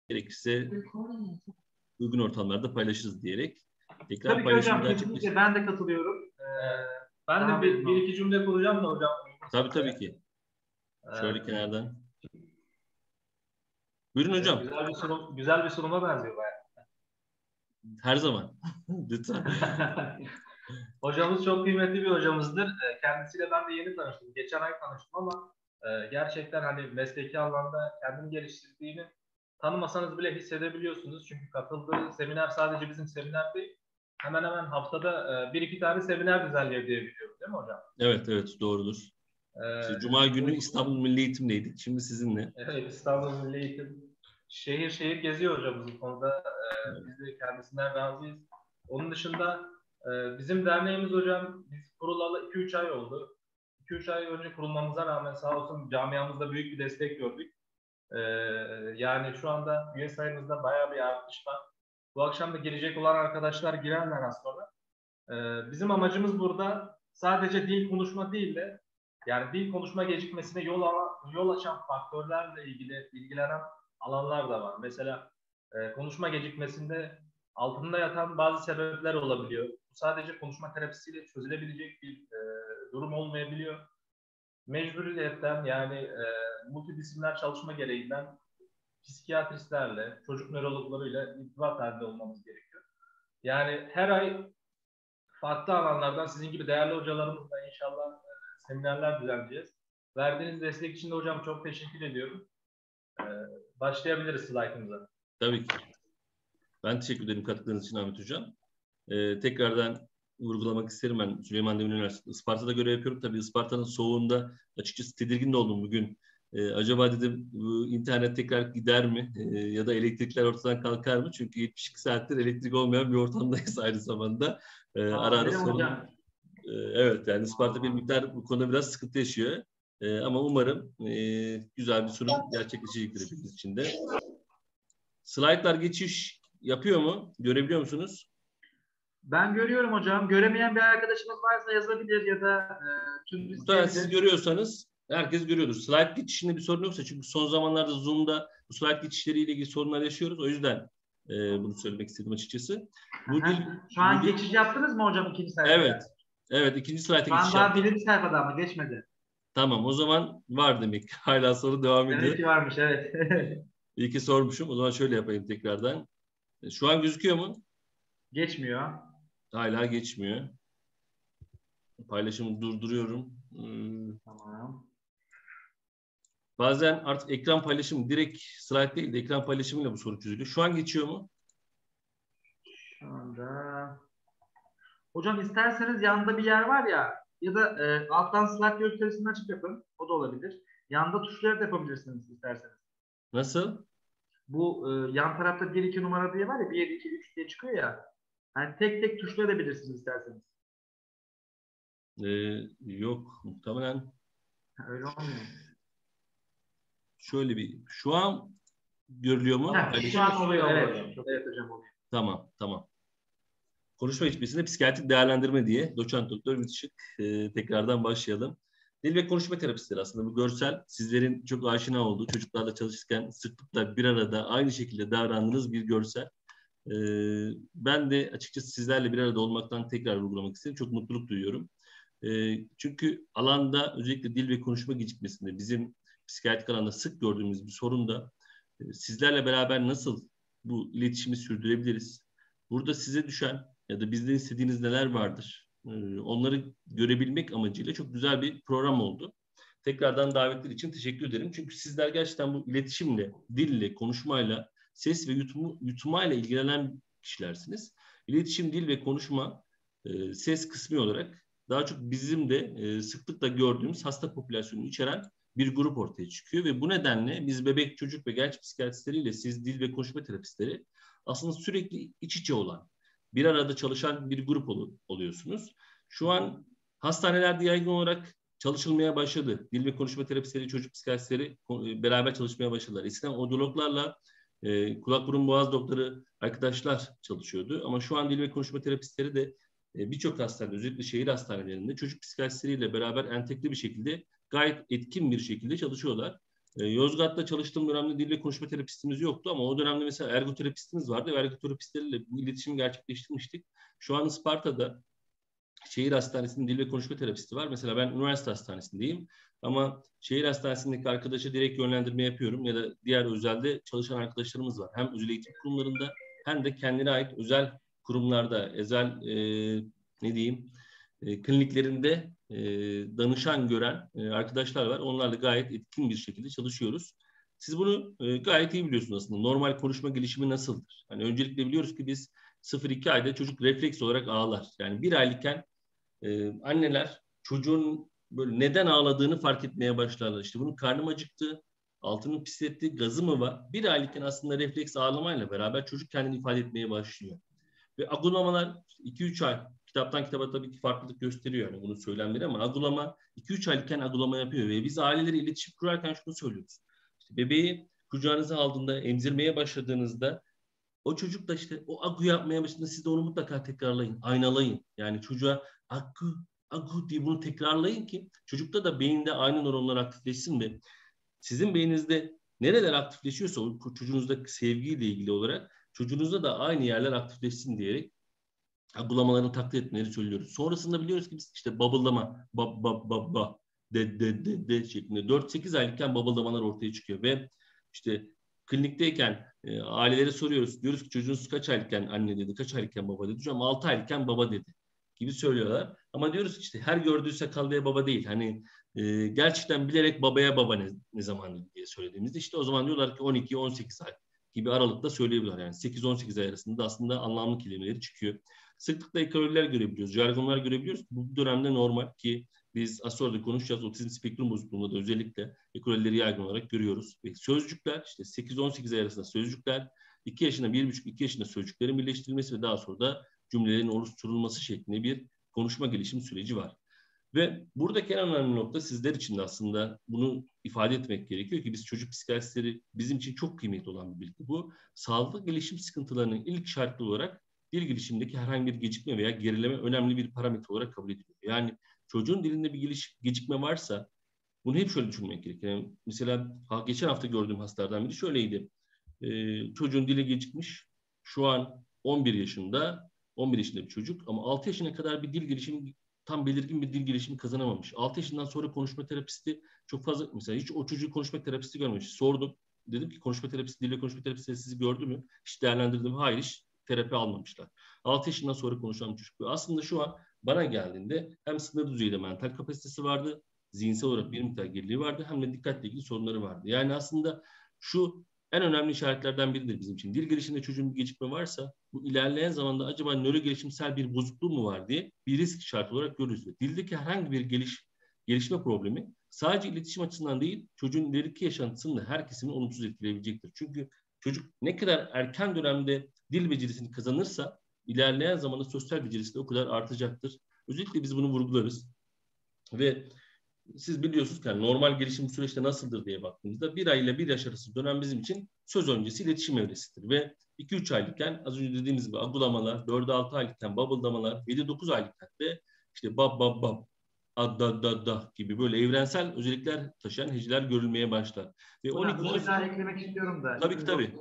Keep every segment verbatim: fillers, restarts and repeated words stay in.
gerekirse uygun ortamlarda paylaşırız diyerek. Ekran Tabii ki hocam, kesinlikle ben de katılıyorum. Ee, ben de bir, bir iki cümle kuracağım da hocam. Tabii tabii ki. Şöyle ee, kenardan. Buyurun hocam. Güzel bir sunum, güzel bir sunuma benziyor bayağı. Her zaman. Lütfen. Hocamız çok kıymetli bir hocamızdır. Kendisiyle ben de yeni tanıştım. Geçen ay tanıştım ama gerçekten hani mesleki anlamda kendini geliştirdiğini tanımasanız bile hissedebiliyorsunuz. Çünkü katıldığı seminer sadece bizim seminer değil. Hemen hemen haftada bir iki tane seminer düzenliyor diye biliyorum, değil mi hocam? Evet, evet, doğrudur. Ee, Cuma günü İstanbul Milli Eğitim'deydik. Şimdi sizinle. Evet, İstanbul Milli Eğitim. Şehir şehir geziyor hocamız bu konuda. Ee, evet. Biz de kendisinden razıyız. Onun dışında e, bizim derneğimiz hocam, biz kurulalı iki üç ay oldu. iki üç ay önce kurulmamıza rağmen sağ olsun camiamızda büyük bir destek gördük. Ee, yani şu anda üye sayımızda bayağı bir artış var. Bu akşam da girecek olan arkadaşlar girerler az sonra. Ee, bizim amacımız burada sadece dil konuşma değil de yani dil konuşma gecikmesine yol, ala, yol açan faktörlerle ilgili ilgilenen alanlar da var. Mesela e, konuşma gecikmesinde altında yatan bazı sebepler olabiliyor. Bu sadece konuşma terapisiyle çözülebilecek bir e, durum olmayabiliyor. Mecburiyetten yani e, multidisipliner çalışma gereğinden psikiyatristlerle, çocuk nörologlarıyla irtibat halinde olmamız gerekiyor. Yani her ay farklı alanlardan sizin gibi değerli hocalarımızla inşallah e, seminerler düzenleyeceğiz. Verdiğiniz destek için de hocam çok teşekkür ediyorum. E, başlayabiliriz slaytımıza. Tabii ki. Ben teşekkür ederim katkılarınız için Ahmet Hocam. Ee, tekrardan vurgulamak isterim, ben Süleyman Demirel Üniversitesi Isparta'da görev yapıyorum. Tabii Isparta'nın soğuğunda açıkçası tedirgin de oldum bugün. Ee, acaba dedim bu internet tekrar gider mi? Ee, ya da elektrikler ortadan kalkar mı? Çünkü yetmiş iki saattir elektrik olmayan bir ortamdayız aynı zamanda. Ee, Aa, ara ara sorun. Ee, evet, yani Isparta bir miktar bu konuda biraz sıkıntı yaşıyor. Ee, ama umarım e, güzel bir sunum gerçekleşecektir hepimiz için de. Slaytlar geçiş yapıyor mu? Görebiliyor musunuz? Ben görüyorum hocam. Göremeyen bir arkadaşımız varsa yazabilir ya da e, tüm Muhtemelen siz görüyorsanız herkes görüyordur. Slide geçişinde bir sorun yoksa, çünkü son zamanlarda Zoom'da bu slide geçişleriyle ilgili sorunlar yaşıyoruz. O yüzden e, bunu söylemek istedim açıkçası. Bu dil, Şu an bu geçiş dil... yaptınız mı hocam ikinci sayfaya? Evet. Evet, ikinci slide'a geçiş yaptık. Şu an daha birinci sayfada ama geçmedi. Tamam, o zaman var demek. Hala soru devam ediyor. Demek ki varmış, evet. İyi ki sormuşum. O zaman şöyle yapayım tekrardan. Şu an gözüküyor mu? Geçmiyor. Hala geçmiyor. Paylaşımı durduruyorum. Hmm. Tamam. Bazen artık ekran paylaşımı direkt slide değil de ekran paylaşımıyla bu soru çözülüyor. Şu an geçiyor mu? Şu anda. Hocam isterseniz yanında bir yer var ya, ya da e, alttan slide gösterisini açıp yapın. O da olabilir. Yanda tuşları da yapabilirsiniz isterseniz. Nasıl? Bu e, yan tarafta bir iki numara diye var ya, bir iki üç diye çıkıyor ya. Yani tek tek tuşlayabilirsiniz isterseniz. Ee, yok. Muhtemelen. Öyle olmuyor. Şöyle bir. Şu an görülüyor mu? Ha, şu an oluyor. Evet. Evet hocam oluyor. Tamam. Tamam. Konuşma geçmesinde psikiyatrik değerlendirme diye doçent doktor Bitişik e, tekrardan başlayalım. Dil ve konuşma terapistleri aslında bu görsel, sizlerin çok aşina olduğu, çocuklarla çalışırken sıklıkla bir arada aynı şekilde davrandığınız bir görsel. E, ben de açıkçası sizlerle bir arada olmaktan tekrar vurgulamak istedim. Çok mutluluk duyuyorum. E, çünkü alanda özellikle dil ve konuşma gecikmesinde bizim psikiyatrik alanda sık gördüğümüz bir sorun da e, sizlerle beraber nasıl bu iletişimi sürdürebiliriz? Burada size düşen ya da bizden istediğiniz neler vardır? Onları görebilmek amacıyla çok güzel bir program oldu. Tekrardan davetler için teşekkür ederim. Çünkü sizler gerçekten bu iletişimle, dille, konuşmayla, ses ve yutumu, yutumayla ilgilenen kişilersiniz. İletişim, dil ve konuşma ses kısmı olarak daha çok bizim de sıklıkla gördüğümüz hasta popülasyonunu içeren bir grup ortaya çıkıyor ve bu nedenle biz bebek, çocuk ve genç psikiyatristleriyle siz dil ve konuşma terapistleri aslında sürekli iç içe olan, bir arada çalışan bir grup ol, oluyorsunuz. Şu an hastanelerde yaygın olarak çalışılmaya başladı. Dil ve konuşma terapistleri, çocuk psikiyatristleri beraber çalışmaya başladılar. Eskiden odyologlarla e, kulak burun boğaz doktoru arkadaşlar çalışıyordu. Ama şu an dil ve konuşma terapistleri de e, birçok hastanede, özellikle şehir hastanelerinde çocuk psikiyatristleriyle beraber entegre bir şekilde gayet etkin bir şekilde çalışıyorlar. E, Yozgat'ta çalıştığım dönemde dil ve konuşma terapistimiz yoktu ama o dönemde mesela ergoterapistimiz vardı ve ergoterapistlerle bu iletişimi gerçekleştirmiştik. Şu an Isparta'da şehir hastanesinin dil ve konuşma terapisti var. Mesela ben üniversite hastanesindeyim ama şehir hastanesindeki arkadaşa direkt yönlendirme yapıyorum ya da diğer özelde çalışan arkadaşlarımız var. Hem özel eğitim kurumlarında hem de kendine ait özel kurumlarda, özel e, ne diyeyim e, kliniklerinde e, danışan gören e, arkadaşlar var. Onlarla gayet etkin bir şekilde çalışıyoruz. Siz bunu e, gayet iyi biliyorsunuz aslında. Normal konuşma gelişimi nasıldır? Hani öncelikle biliyoruz ki biz sıfır iki ayda çocuk refleks olarak ağlar. Yani bir aylıkken e, anneler çocuğun böyle neden ağladığını fark etmeye başlarlar. İşte bunun karnım acıktı, altının pisletti, gazı mı var? Bir aylıkken aslında refleks ağlamayla beraber çocuk kendini ifade etmeye başlıyor. Ve agulamalar iki üç ay, kitaptan kitaba tabii ki farklılık gösteriyor yani bunun söylemleri ama agulama iki üç aylıkken agulama yapıyor ve biz aileleri iletişim kurarken şunu söylüyoruz. İşte bebeği kucağınıza aldığında, emzirmeye başladığınızda o çocuk da işte o agu yapmaya başladığında siz de onu mutlaka tekrarlayın, aynalayın. Yani çocuğa agu, agu diye bunu tekrarlayın ki çocukta da beyinde aynı nöronlar aktifleşsin ve sizin beyninizde nereler aktifleşiyorsa o çocuğunuzdaki sevgiyle ilgili olarak çocuğunuzda da aynı yerler aktifleşsin diyerek uygulamalarını taklit etmeleri söylüyoruz. Sonrasında biliyoruz ki biz işte babıldama, ba ba ba ba, de de de de şeklinde dört sekiz aylıkken babıldamalar ortaya çıkıyor ve işte klinikteyken e, ailelere soruyoruz. Diyoruz ki çocuğunuz kaç aylıkken anne dedi, kaç aylıkken baba dedi. Hocam altı aylıkken baba dedi gibi söylüyorlar. Ama diyoruz ki işte her gördüğü sakallıya baba değil. Hani e, gerçekten bilerek babaya baba ne, ne zaman diye söylediğimizde işte o zaman diyorlar ki on iki on sekiz ay gibi aralıkta söyleyebiliyorlar. Yani sekiz on sekiz ay arasında aslında anlamlı kelimeleri çıkıyor. Sıklıkla ekololler görebiliyoruz, jargonlar görebiliyoruz. Bu dönemde normal ki biz az sonra da konuşacağız. Otizm spektrum bozukluğunda da özellikle ekolleri yaygın olarak görüyoruz. Ve sözcükler işte sekiz on sekiz ay arasında sözcükler, iki yaşında bir buçuk iki yaşında sözcüklerin birleştirilmesi ve daha sonra da cümlelerin oluşturulması şeklinde bir konuşma gelişim süreci var. Ve buradaki en önemli nokta sizler için de aslında bunu ifade etmek gerekiyor ki biz çocuk psikiyatristleri bizim için çok kıymetli olan bir bilgi. Bu sağlıklı gelişim sıkıntılarının ilk şartı olarak dil gelişimindeki herhangi bir gecikme veya gerileme önemli bir parametre olarak kabul ediliyor. Yani çocuğun dilinde bir geliş, gecikme varsa bunu hep şöyle düşünmek gerekiyor. Yani mesela geçen hafta gördüğüm hastalardan biri şöyleydi. Ee, çocuğun dili gecikmiş. Şu an on bir yaşında, on bir yaşında bir çocuk ama altı yaşına kadar bir dil gelişimi tam belirgin bir dil gelişimi kazanamamış. altı yaşından sonra konuşma terapisti çok fazla mesela hiç o çocuğu konuşma terapisti görmemiş. Sordum. Dedim ki konuşma terapisti, dil ve konuşma terapisti sizi gördü mü? Hiç değerlendirdim. Hayır, hiç terapi almamışlar. altı yaşından sonra konuşan bir çocuk. Aslında şu an bana geldiğinde hem sınır düzeyde mental kapasitesi vardı, zihinsel olarak bir miktar geriliği vardı, hem de dikkatle ilgili sorunları vardı. Yani aslında şu en önemli işaretlerden biridir bizim için. Dil gelişiminde çocuğun bir gecikme varsa bu ilerleyen zamanda acaba nöro gelişimsel bir bozukluğu mu var diye bir risk işareti olarak görürüz. Dildeki herhangi bir geliş, gelişme problemi sadece iletişim açısından değil, çocuğun ileriki yaşantısını da her kesimini olumsuz etkileyebilecektir. Çünkü çocuk ne kadar erken dönemde dil becerisini kazanırsa ilerleyen zamanda sosyal becerisi de o kadar artacaktır. Özellikle biz bunu vurgularız. Ve siz biliyorsunuz ki yani normal gelişim süreçte nasıldır diye baktığımızda bir ay ile bir yaş arası dönem bizim için söz öncesi iletişim evresidir. Ve iki üç aylıkken az önce dediğimiz gibi agulamalar, dört altı aylıkken babıldamalar, yedi dokuz aylıkken de işte bab bab bab, ad da da da gibi böyle evrensel özellikler taşıyan heceler görülmeye başlar. Ve Hocam on iki bir şey daha eklemek istiyorum da. Tabii ki tabii.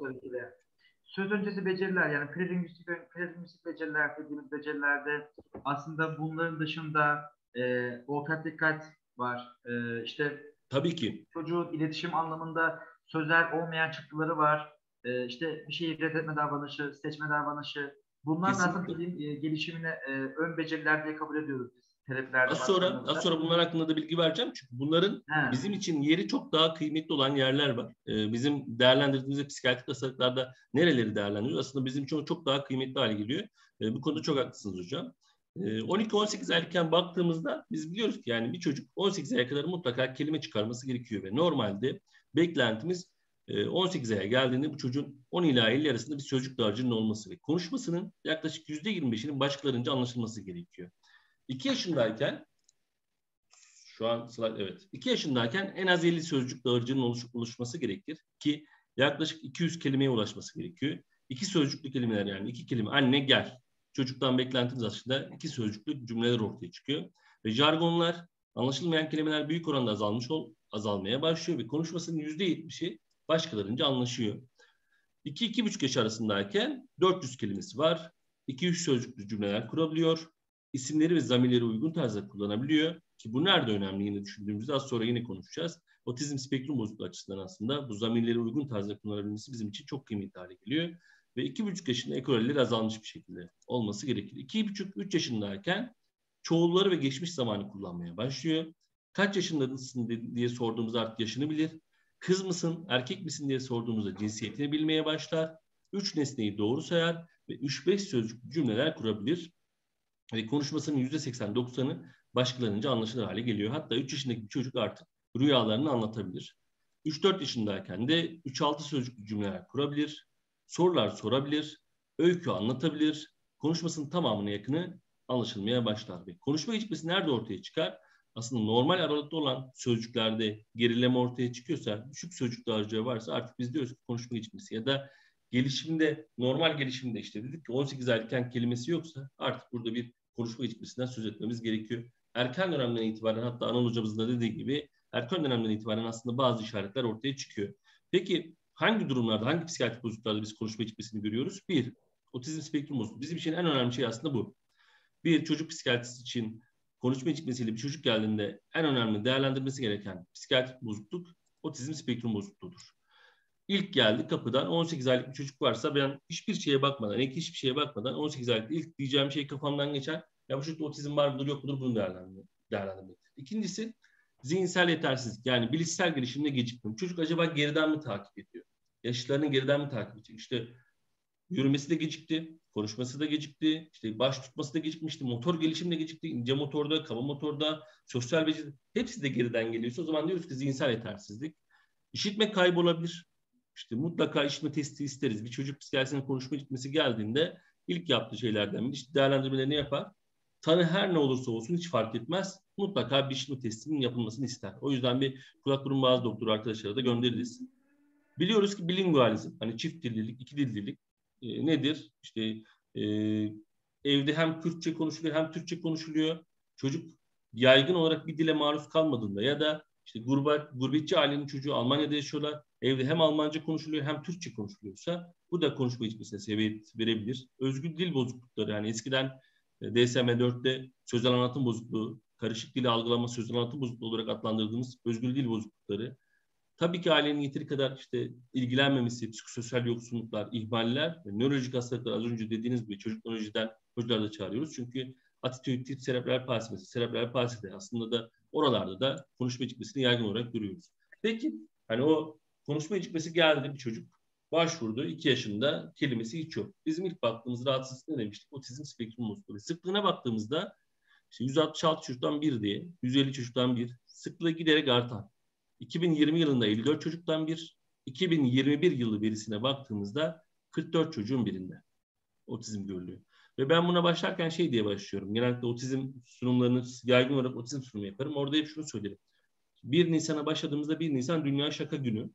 Söz öncesi beceriler yani prelingüistik, prelingüistik beceriler dediğimiz becerilerde aslında bunların dışında e, ortak dikkat var. E, işte Tabii ki. Çocuğun iletişim anlamında sözel olmayan çıktıları var. E, işte bir şeyi reddetme davranışı, seçme davranışı. Bunlar da aslında dilin e, gelişimine e, ön beceriler diye kabul ediyoruz biz. Terapilerde Az sonra, az sonra bunlar hakkında da bilgi vereceğim. Çünkü bunların He. bizim için yeri çok daha kıymetli olan yerler var. Ee, bizim değerlendirdiğimiz psikiyatrik hastalıklarda nereleri değerlendiriyoruz? Aslında bizim için çok daha kıymetli hale geliyor. Ee, bu konuda çok haklısınız hocam. Ee, on iki on sekiz aylıkken baktığımızda biz biliyoruz ki yani bir çocuk on sekiz aya kadar mutlaka kelime çıkarması gerekiyor ve normalde beklentimiz on sekiz aya geldiğinde bu çocuğun on ila elli arasında bir sözcük dağarcığının olması ve konuşmasının yaklaşık yüzde yirmi beşinin başkalarınca anlaşılması gerekiyor. iki yaşındayken şu an slide evet. iki yaşındayken en az elli sözcük dağarcığının oluş, oluşması gerekir ki yaklaşık iki yüz kelimeye ulaşması gerekiyor. İki sözcüklü kelimeler yani iki kelime anne gel. Çocuktan beklentimiz aslında iki sözcüklü cümleler ortaya çıkıyor. Ve jargonlar, anlaşılmayan kelimeler büyük oranda azalmış ol, azalmaya başlıyor ve konuşmasının yüzde yetmişi başkalarınca anlaşıyor. iki iki buçuk yaş arasındayken dört yüz kelimesi var. iki üç sözcüklü cümleler kurabiliyor. İsimleri ve zamirleri uygun tarzda kullanabiliyor. Ki bu nerede önemli yine düşündüğümüzde az sonra yine konuşacağız. Otizm spektrum bozukluğu açısından aslında bu zamirleri uygun tarzda kullanabilmesi bizim için çok kıymetli hale geliyor. Ve iki buçuk yaşında ekolleri azalmış bir şekilde olması gerekir. iki buçuk üç yaşındayken çoğulları ve geçmiş zamanı kullanmaya başlıyor. Kaç yaşındasın diye sorduğumuzda artık yaşını bilir. Kız mısın, erkek misin diye sorduğumuzda cinsiyetini bilmeye başlar. Üç nesneyi doğru sayar ve üç beş sözcüklü cümleler kurabilir. Ve konuşmasının yüzde seksen doksanı başkalarınca anlaşılır hale geliyor. Hatta üç yaşındaki bir çocuk artık rüyalarını anlatabilir. üç dört yaşındayken de üç altı sözcüklü cümleler kurabilir. Sorular sorabilir. Öykü anlatabilir. Konuşmasının tamamına yakını anlaşılmaya başlar. Ve konuşma gecikmesi nerede ortaya çıkar? Aslında normal aralıkta olan sözcüklerde gerileme ortaya çıkıyorsa, düşük sözcük dağarcığı varsa artık biz diyoruz ki konuşma gecikmesi ya da gelişimde, normal gelişimde işte dedik ki on sekiz aylıkken kelimesi yoksa artık burada bir konuşma gecikmesinden söz etmemiz gerekiyor. Erken dönemden itibaren hatta Anıl hocamızın da dediği gibi erken dönemden itibaren aslında bazı işaretler ortaya çıkıyor. Peki hangi durumlarda, hangi psikiyatrik bozukluklarda biz konuşma gecikmesini görüyoruz? Bir, otizm spektrum bozukluğu. Bizim için en önemli şey aslında bu. Bir çocuk psikiyatrisi için konuşma gecikmesiyle bir çocuk geldiğinde en önemli değerlendirmesi gereken psikiyatrik bozukluk otizm spektrum bozukluğudur. İlk geldi kapıdan on sekiz aylık bir çocuk varsa ben hiçbir şeye bakmadan, ilk hiçbir şeye bakmadan on sekiz aylık ilk diyeceğim şey kafamdan geçer. Ya bu çocukta otizm var mıdır yok mudur bunu değerlendirmek. İkincisi zihinsel yetersizlik yani bilişsel gelişimde gecikme. Çocuk acaba geriden mi takip ediyor? Yaşlarını geriden mi takip ediyor? İşte yürümesi de gecikti, konuşması da gecikti, işte baş tutması da gecikmişti, motor gelişimi de gecikti, ince motorda, kaba motorda, sosyal beceri hepsi de geriden geliyorsa o zaman diyoruz ki zihinsel yetersizlik. İşitme kaybı olabilir. İşte mutlaka işitme testi isteriz. Bir çocuk psikiyatrisinin konuşma gitmesi geldiğinde ilk yaptığı şeylerden biri işte değerlendirmelerini yapar. Tanı her ne olursa olsun hiç fark etmez. Mutlaka bir işitme testinin yapılmasını ister. O yüzden bir kulak burun boğaz doktoru arkadaşlara da göndeririz. Biliyoruz ki bilingualizm, hani çift dillilik, iki dillilik e, nedir? İşte e, evde hem Kürtçe konuşuluyor hem Türkçe konuşuluyor. Çocuk yaygın olarak bir dile maruz kalmadığında ya da işte gurbet, gurbetçi ailenin çocuğu Almanya'da yaşıyorlar. Evde hem Almanca konuşuluyor hem Türkçe konuşuluyorsa bu da konuşma gecikmesine sebebiyet verebilir. Özgül dil bozuklukları yani eskiden D S M dörtte sözel anlatım bozukluğu, karışık dili algılama sözel anlatım bozukluğu olarak adlandırdığımız özgül dil bozuklukları. Tabii ki ailenin yeteri kadar işte ilgilenmemesi, psikososyal yoksunluklar, ihmaller ve nörolojik hastalıklar az önce dediğiniz gibi çocuk nörolojiden çocukları da çağırıyoruz. Çünkü atipik serebral palsi, serebral palsi de aslında da oralarda da konuşma gecikmesini yaygın olarak görüyoruz. Peki hani o konuşma gecikmesi geldi bir çocuk başvurdu iki yaşında kelimesi hiç yok. Bizim ilk baktığımız rahatsızlık ne demiştik? Otizm spektrum bozukluğu. Sıklığına baktığımızda işte yüz altmış altı çocuktan bir diye, yüz elli çocuktan bir sıklığı giderek artan. iki bin yirmi yılında elli dört çocuktan bir, iki bin yirmi bir yılı verisine baktığımızda kırk dört çocuğun birinde otizm görülüyor. Ve ben buna başlarken şey diye başlıyorum. Genellikle otizm sunumlarını yaygın olarak otizm sunumu yaparım. Orada hep şunu söylerim. bir Nisan'a başladığımızda bir Nisan Dünya Şaka Günü.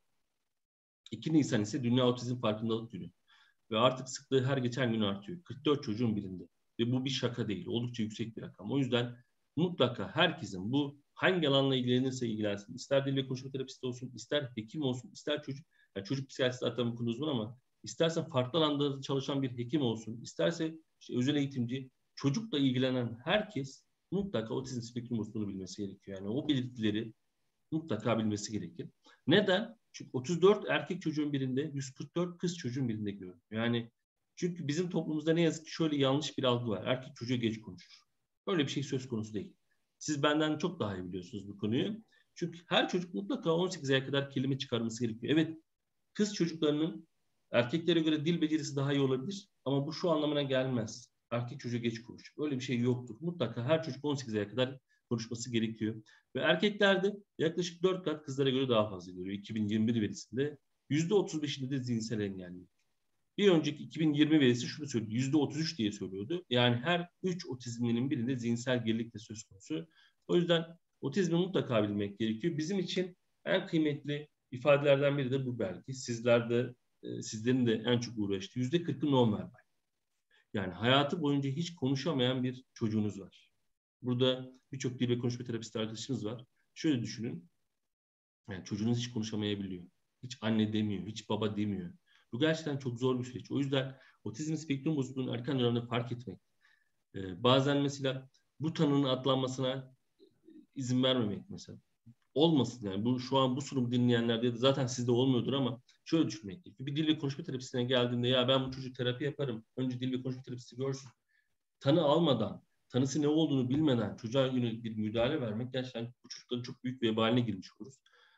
iki Nisan ise Dünya Otizm Farkındalık Günü. Ve artık sıklığı her geçen gün artıyor. kırk dört çocuğun birinde. Ve bu bir şaka değil. Oldukça yüksek bir rakam. O yüzden mutlaka herkesin bu hangi alanla ilgilenirse ilgilensin. İster dil ve konuşma terapisti olsun, ister hekim olsun, ister çocuk. Yani çocuk psikiyatrisi zaten bu konuda uzman ama istersen farklı alanda çalışan bir hekim olsun, isterse işte özel eğitimci, çocukla ilgilenen herkes mutlaka otizm spektrum bozukluğunu bilmesi gerekiyor. Yani o belirtileri mutlaka bilmesi gerekir. Neden? Çünkü otuz dört erkek çocuğun birinde, yüz kırk dört kız çocuğun birinde görülüyor. Yani çünkü bizim toplumumuzda ne yazık ki şöyle yanlış bir algı var. Erkek çocuğu geç konuşur. Öyle bir şey söz konusu değil. Siz benden çok daha iyi biliyorsunuz bu konuyu. Çünkü her çocuk mutlaka on sekiz aya kadar kelime çıkarması gerekiyor. Evet, kız çocuklarının erkeklere göre dil becerisi daha iyi olabilir ama bu şu anlamına gelmez. Erkek çocuğu geç konuşur. Öyle bir şey yoktur. Mutlaka her çocuk on sekiz aya kadar konuşması gerekiyor. Ve erkeklerde yaklaşık dört kat kızlara göre daha fazla görüyor. iki bin yirmi bir verisinde yüzde otuz beşinde de zihinsel engellilik. Bir önceki iki bin yirmi verisi şunu söylüyor. yüzde otuz üç diye söylüyordu. Yani her üç otizmlinin birinde zihinsel gerilik de söz konusu. O yüzden otizmi mutlaka bilmek gerekiyor. Bizim için en kıymetli ifadelerden biri de bu belki. Sizlerde, sizlerin de en çok uğraştığı yüzde kırkı non-verbal. Yani hayatı boyunca hiç konuşamayan bir çocuğunuz var. Burada birçok dil ve konuşma terapisti arkadaşımız var. Şöyle düşünün. Yani çocuğunuz hiç konuşamayabiliyor. Hiç anne demiyor, hiç baba demiyor. Bu gerçekten çok zor bir süreç. O yüzden otizm spektrum bozukluğunu erken dönemde fark etmek. Ee, bazen mesela bu tanının atlanmasına izin vermemek mesela. Olmasın yani. Bu şu an bu sunumu dinleyenlerde ya da zaten sizde olmuyordur ama şöyle düşünmek gerekiyor. Bir dil ve konuşma terapisine geldiğinde ya ben bu çocuk terapi yaparım. Önce dil ve konuşma terapisi görsün. Tanı almadan, tanısı ne olduğunu bilmeden çocuğa yönelik bir müdahale vermek gerçekten bu çocukların çok büyük vebaline girmiş oluruz.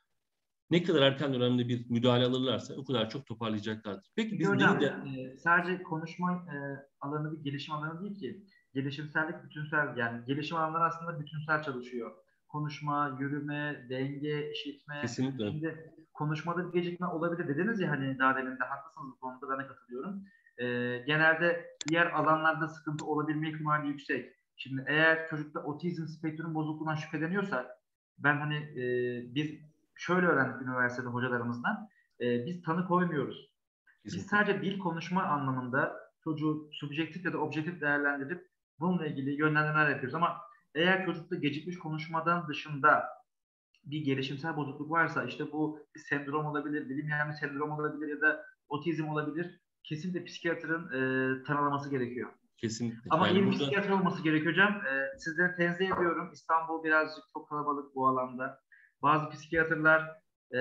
Ne kadar erken dönemde bir müdahale alırlarsa o kadar çok toparlayacaklardır. Peki Peki biz neyi hocam, de... e, sadece konuşma e, alanı bir gelişim alanı değil ki. Gelişimsellik bütünsel, yani gelişim alanları aslında bütünsel çalışıyor. Konuşma, yürüme, denge, işitme. Kesinlikle. Şimdi konuşmada bir gecikme olabilir dediniz ya, hani daha demin de haklısınız bu konuda, ben de katılıyorum. E, genelde diğer alanlarda sıkıntı olabilme ihtimali yüksek. Şimdi eğer çocukta otizm spektrum bozukluğundan şüpheleniyorsak, ben hani e, biz şöyle öğrendik üniversitede hocalarımızdan. E, biz tanı koymuyoruz. Biz Kesinlikle. sadece dil konuşma anlamında çocuğu subjektif ya da objektif değerlendirip bununla ilgili yönlendirmeler yapıyoruz. Ama eğer çocukta gecikmiş konuşmadan dışında bir gelişimsel bozukluk varsa, işte bu bir sendrom olabilir, bilinmeyen bir sendrom olabilir ya da otizm olabilir. Kesinlikle psikiyatrın e, tanılaması gerekiyor. Kesinlikle. Ama iyi Yani bir burada psikiyatr olması gerekiyor hocam. E, sizleri tenzih ediyorum. İstanbul birazcık çok kalabalık bu alanda. Bazı psikiyatrlar e,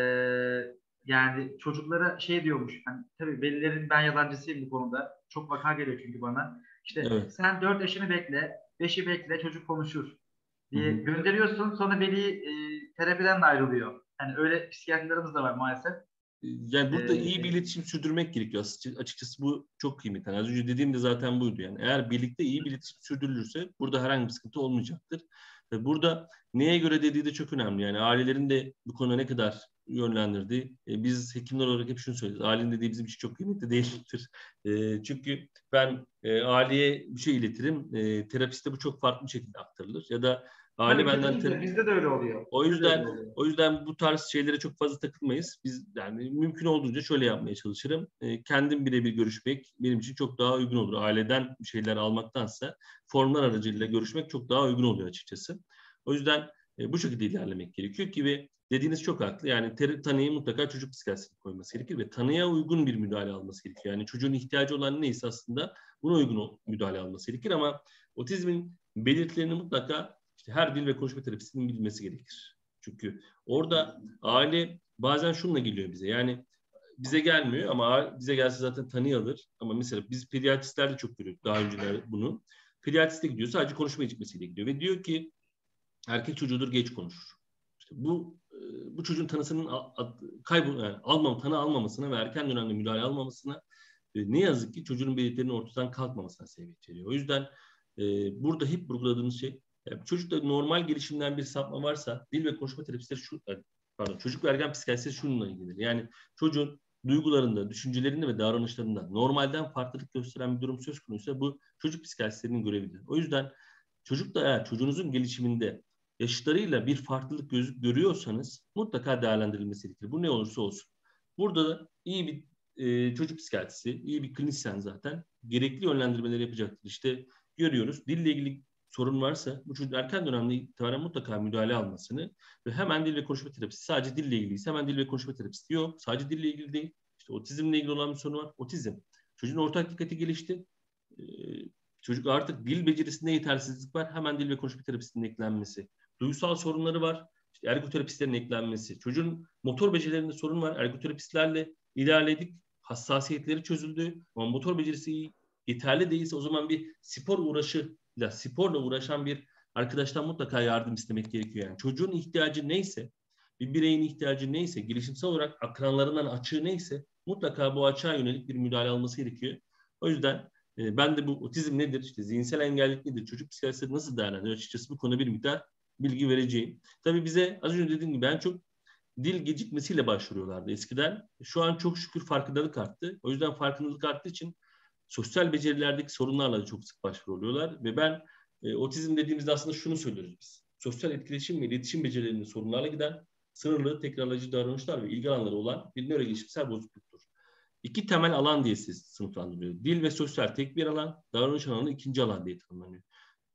yani çocuklara şey diyormuş. Hani, tabii velilerin, ben yalancısıyım bu konuda. Çok vaka geliyor çünkü bana. İşte evet. sen dört yaşını bekle, beşi bekle, çocuk konuşur Hı diye hı. gönderiyorsun. Sonra veli e, terapiden de ayrılıyor. Yani öyle psikiyatrlarımız da var maalesef. Yani E, burada iyi bir iletişim sürdürmek gerekiyor. Açıkçası bu çok kıymetli. Yani az önce dediğim de zaten buydu. Yani eğer birlikte iyi bir iletişim sürdürülürse burada herhangi bir sıkıntı olmayacaktır. Ve burada neye göre dediği de çok önemli. Yani ailelerin de bu konuda ne kadar yönlendirdiği. E, biz hekimler olarak hep şunu söylüyoruz. Ailenin dediği bizim için çok kıymetli değildir. E, çünkü ben e, aileye bir şey iletirim. E, terapiste bu çok farklı bir şekilde aktarılır. Ya da aile tabii benden kesinlikle ter- bizde de öyle oluyor. o Bizde de öyle yüzden oluyor. o yüzden bu tarz şeylere çok fazla takılmayız. Biz yani mümkün olduğunca şöyle yapmaya çalışırım. E, kendim birebir görüşmek benim için çok daha uygun olur. Aileden bir şeyler almaktansa formlar aracılığıyla görüşmek çok daha uygun oluyor açıkçası. O yüzden e, bu şekilde ilerlemek gerekiyor ki ve dediğiniz çok haklı. Yani ter, tanıyı mutlaka çocuk psikiyatrisine koyması gerekir ve tanıya uygun bir müdahale alması gerekiyor. Yani çocuğun ihtiyacı olan neyse aslında buna uygun müdahale alması gerekir ama otizmin belirtilerini mutlaka işte her dil ve konuşma terapisinin bilmesi gerekir. Çünkü orada aile bazen şununla geliyor bize. Yani bize gelmiyor ama bize gelse zaten tanı alır. Ama mesela biz pediatristlerde çok görüyoruz daha önceler bunu. Pediatriste gidiyor, sadece konuşma gecikmesiyle gidiyor ve diyor ki erkek çocuğudur, geç konuşur. İşte bu bu çocuğun tanısının kaybol yani almam tanı almamasına ve erken dönemde müdahale almamasına ne yazık ki çocuğun belirtilerinin ortadan kalkmamasına sebebiyet veriyor. O yüzden e, burada hep vurguladığımız şey yani çocukta normal gelişimden bir sapma varsa dil ve konuşma terapistleri şu pardon çocuk ve ergen psikiyatrisi şununla ilgilidir. Yani çocuğun duygularında, düşüncelerinde ve davranışlarında normalden farklılık gösteren bir durum söz konusuysa bu çocuk psikiyatristlerinin görevidir. O yüzden çocuk da eğer çocuğunuzun gelişiminde yaşıtlarıyla bir farklılık göz, görüyorsanız mutlaka değerlendirilmesi gerekir. Bu ne olursa olsun. Burada da iyi bir e, çocuk psikiyatrisi, iyi bir klinisyen zaten gerekli yönlendirmeleri yapacaktır. İşte görüyoruz dille ilgili sorun varsa bu çocuk erken dönemde itibaren mutlaka müdahale almasını ve hemen dil ve konuşma terapisi sadece dille ilgiliyse hemen dil ve konuşma terapisi diyor. Sadece dille ilgili değil. İşte otizmle ilgili olan bir sorun var. Otizm. Çocuğun ortak dikkati gelişti. Ee, çocuk artık dil becerisinde yetersizlik var. Hemen dil ve konuşma terapisinin eklenmesi. Duygusal sorunları var. İşte ergoterapistlerin eklenmesi. Çocuğun motor becerilerinde sorun var. Ergoterapistlerle ilerledik. Hassasiyetleri çözüldü. Ama motor becerisi yeterli değilse o zaman bir spor uğraşıyla, sporla uğraşan bir arkadaştan mutlaka yardım istemek gerekiyor. Yani çocuğun ihtiyacı neyse, bir bireyin ihtiyacı neyse, gelişimsel olarak akranlarından açığı neyse mutlaka bu açığa yönelik bir müdahale alması gerekiyor. O yüzden e, ben de bu otizm nedir, işte zihinsel engellilik nedir, çocuk psikiyatrisi nasıl değerlendiriyor açıkçası bu konuda bir miktar bilgi vereceğim. Tabii bize az önce dediğim gibi ben çok dil gecikmesiyle başvuruyorlardı eskiden. Şu an çok şükür farkındalık arttı. O yüzden farkındalık arttığı için sosyal becerilerdeki sorunlarla da çok sık başvuruyorlar. Ve ben e, otizm dediğimizde aslında şunu söylüyoruz biz. Sosyal etkileşim ve iletişim becerilerinde sorunlarla giden sınırlı tekrarlayıcı davranışlar ve ilgi alanları olan bir nörogelişimsel bozukluktur. İki temel alan diye siz sınıflandırılıyor. Dil ve sosyal tek bir alan, davranış alanı ikinci alan diye tanımlanıyor.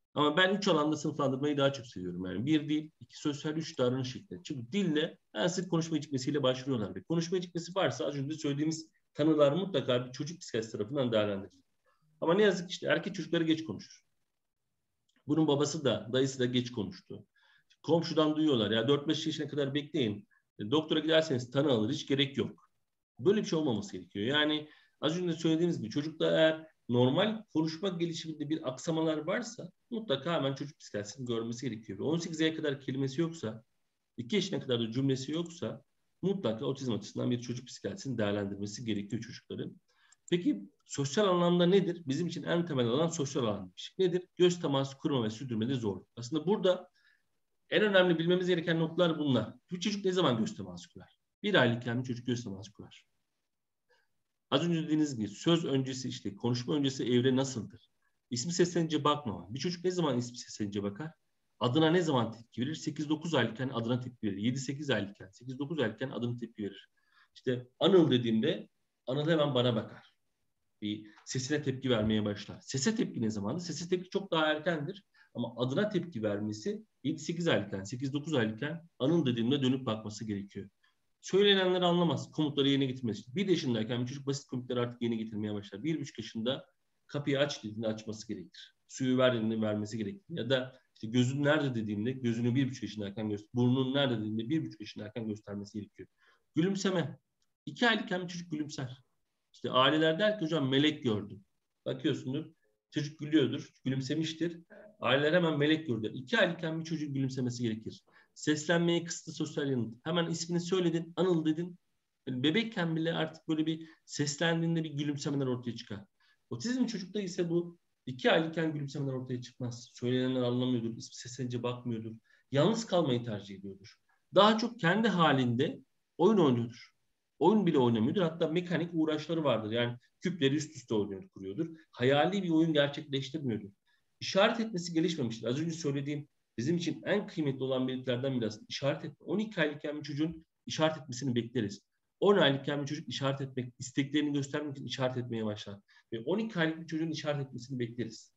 Ama ben üç alanda sınıflandırmayı daha çok seviyorum. Yani bir dil, iki sosyal, üç davranış şekli. Çünkü dille en sık konuşma gecikmesiyle başlıyorlar. Ve konuşma gecikmesi varsa az önce söylediğimiz tanılar mutlaka bir çocuk psikiyatrisi tarafından değerlendirilir. Ama ne yazık ki işte erkek çocukları geç konuşur. Bunun babası da, dayısı da geç konuştu. Komşudan duyuyorlar ya dört beş yaşına kadar bekleyin. E, doktora giderseniz tanı alır, hiç gerek yok. Böyle bir şey olmaması gerekiyor. Yani az önce söylediğimiz gibi çocukta eğer normal konuşma gelişiminde bir aksamalar varsa mutlaka hemen çocuk psikiyatrisini görmesi gerekiyor. on sekiz aya kadar kelimesi yoksa, iki yaşına kadar da cümlesi yoksa mutlaka otizm açısından bir çocuk psikiyatrisinin değerlendirmesi gerekiyor çocukların. Peki sosyal anlamda nedir? Bizim için en temel alan sosyal alanmış. Nedir? Göz teması kurma ve sürdürmede zorluk. Aslında burada en önemli bilmemiz gereken noktalar bunlar. Bir çocuk ne zaman göz teması kurar? Bir aylıkken bir çocuk göz teması kurar. Az önce dediğiniz gibi söz öncesi işte konuşma öncesi evre nasıldır? İsmi seslenince bakmama. Bir çocuk ne zaman ismi seslenince bakar? Adına ne zaman tepki verir? sekiz dokuz aylıkken adına tepki verir. yedi sekiz aylıkken, sekiz dokuz aylıkken adına tepki verir. İşte Anıl dediğimde Anıl hemen bana bakar. Bir sesine tepki vermeye başlar. Sese tepki ne zamandır? Sese tepki çok daha erkendir. Ama adına tepki vermesi yedi sekiz aylıkken, sekiz dokuz aylıkken Anıl dediğimde dönüp bakması gerekiyor. Söylenenleri anlamaz. Komutları yerine getirmesi. Bir yaşındayken bir çocuk basit komutları artık yerine getirmeye başlar. Bir buçuk yaşında kapıyı aç dediğinde açması gerekir. Suyu ver dediğinde vermesi gerekir. Ya da işte gözün nerede dediğinde gözünü bir buçuk yaşındayken göster. Burnun nerede dediğinde bir buçuk yaşındayken göstermesi gerekiyor. Gülümseme. İki aylıkken bir çocuk gülümser. İşte aileler der ki hocam melek gördüm. Bakıyorsundur çocuk gülüyordur, gülümsemiştir. Aileler hemen melek gördü. İki aylıkken bir çocuk gülümsemesi gerekir. Seslenmeye kısıtlı sosyal yanıt. Hemen ismini söyledin, Anıl dedin. Yani bebekken bile artık böyle bir seslendiğinde bir gülümsemeler ortaya çıkar. Otizm çocukta ise bu iki aylıkken gülümsemeler ortaya çıkmaz. Söylenenler anlamıyordur, ismi seslenince bakmıyordur. Yalnız kalmayı tercih ediyordur. Daha çok kendi halinde oyun oynuyordur. Oyun bile oynamıyordur. Hatta mekanik uğraşları vardır. Yani küpleri üst üste oynuyor, kuruyordur. Hayali bir oyun gerçekleştirmiyordur. İşaret etmesi gelişmemiştir. Az önce söylediğim bizim için en kıymetli olan belirtilerden biri aslında işaret etme. on iki aylıkken bir çocuğun işaret etmesini bekleriz. on aylıkken bir çocuk işaret etmek, isteklerini göstermek için işaret etmeye başlar. Ve on iki aylık bir çocuğun işaret etmesini bekleriz.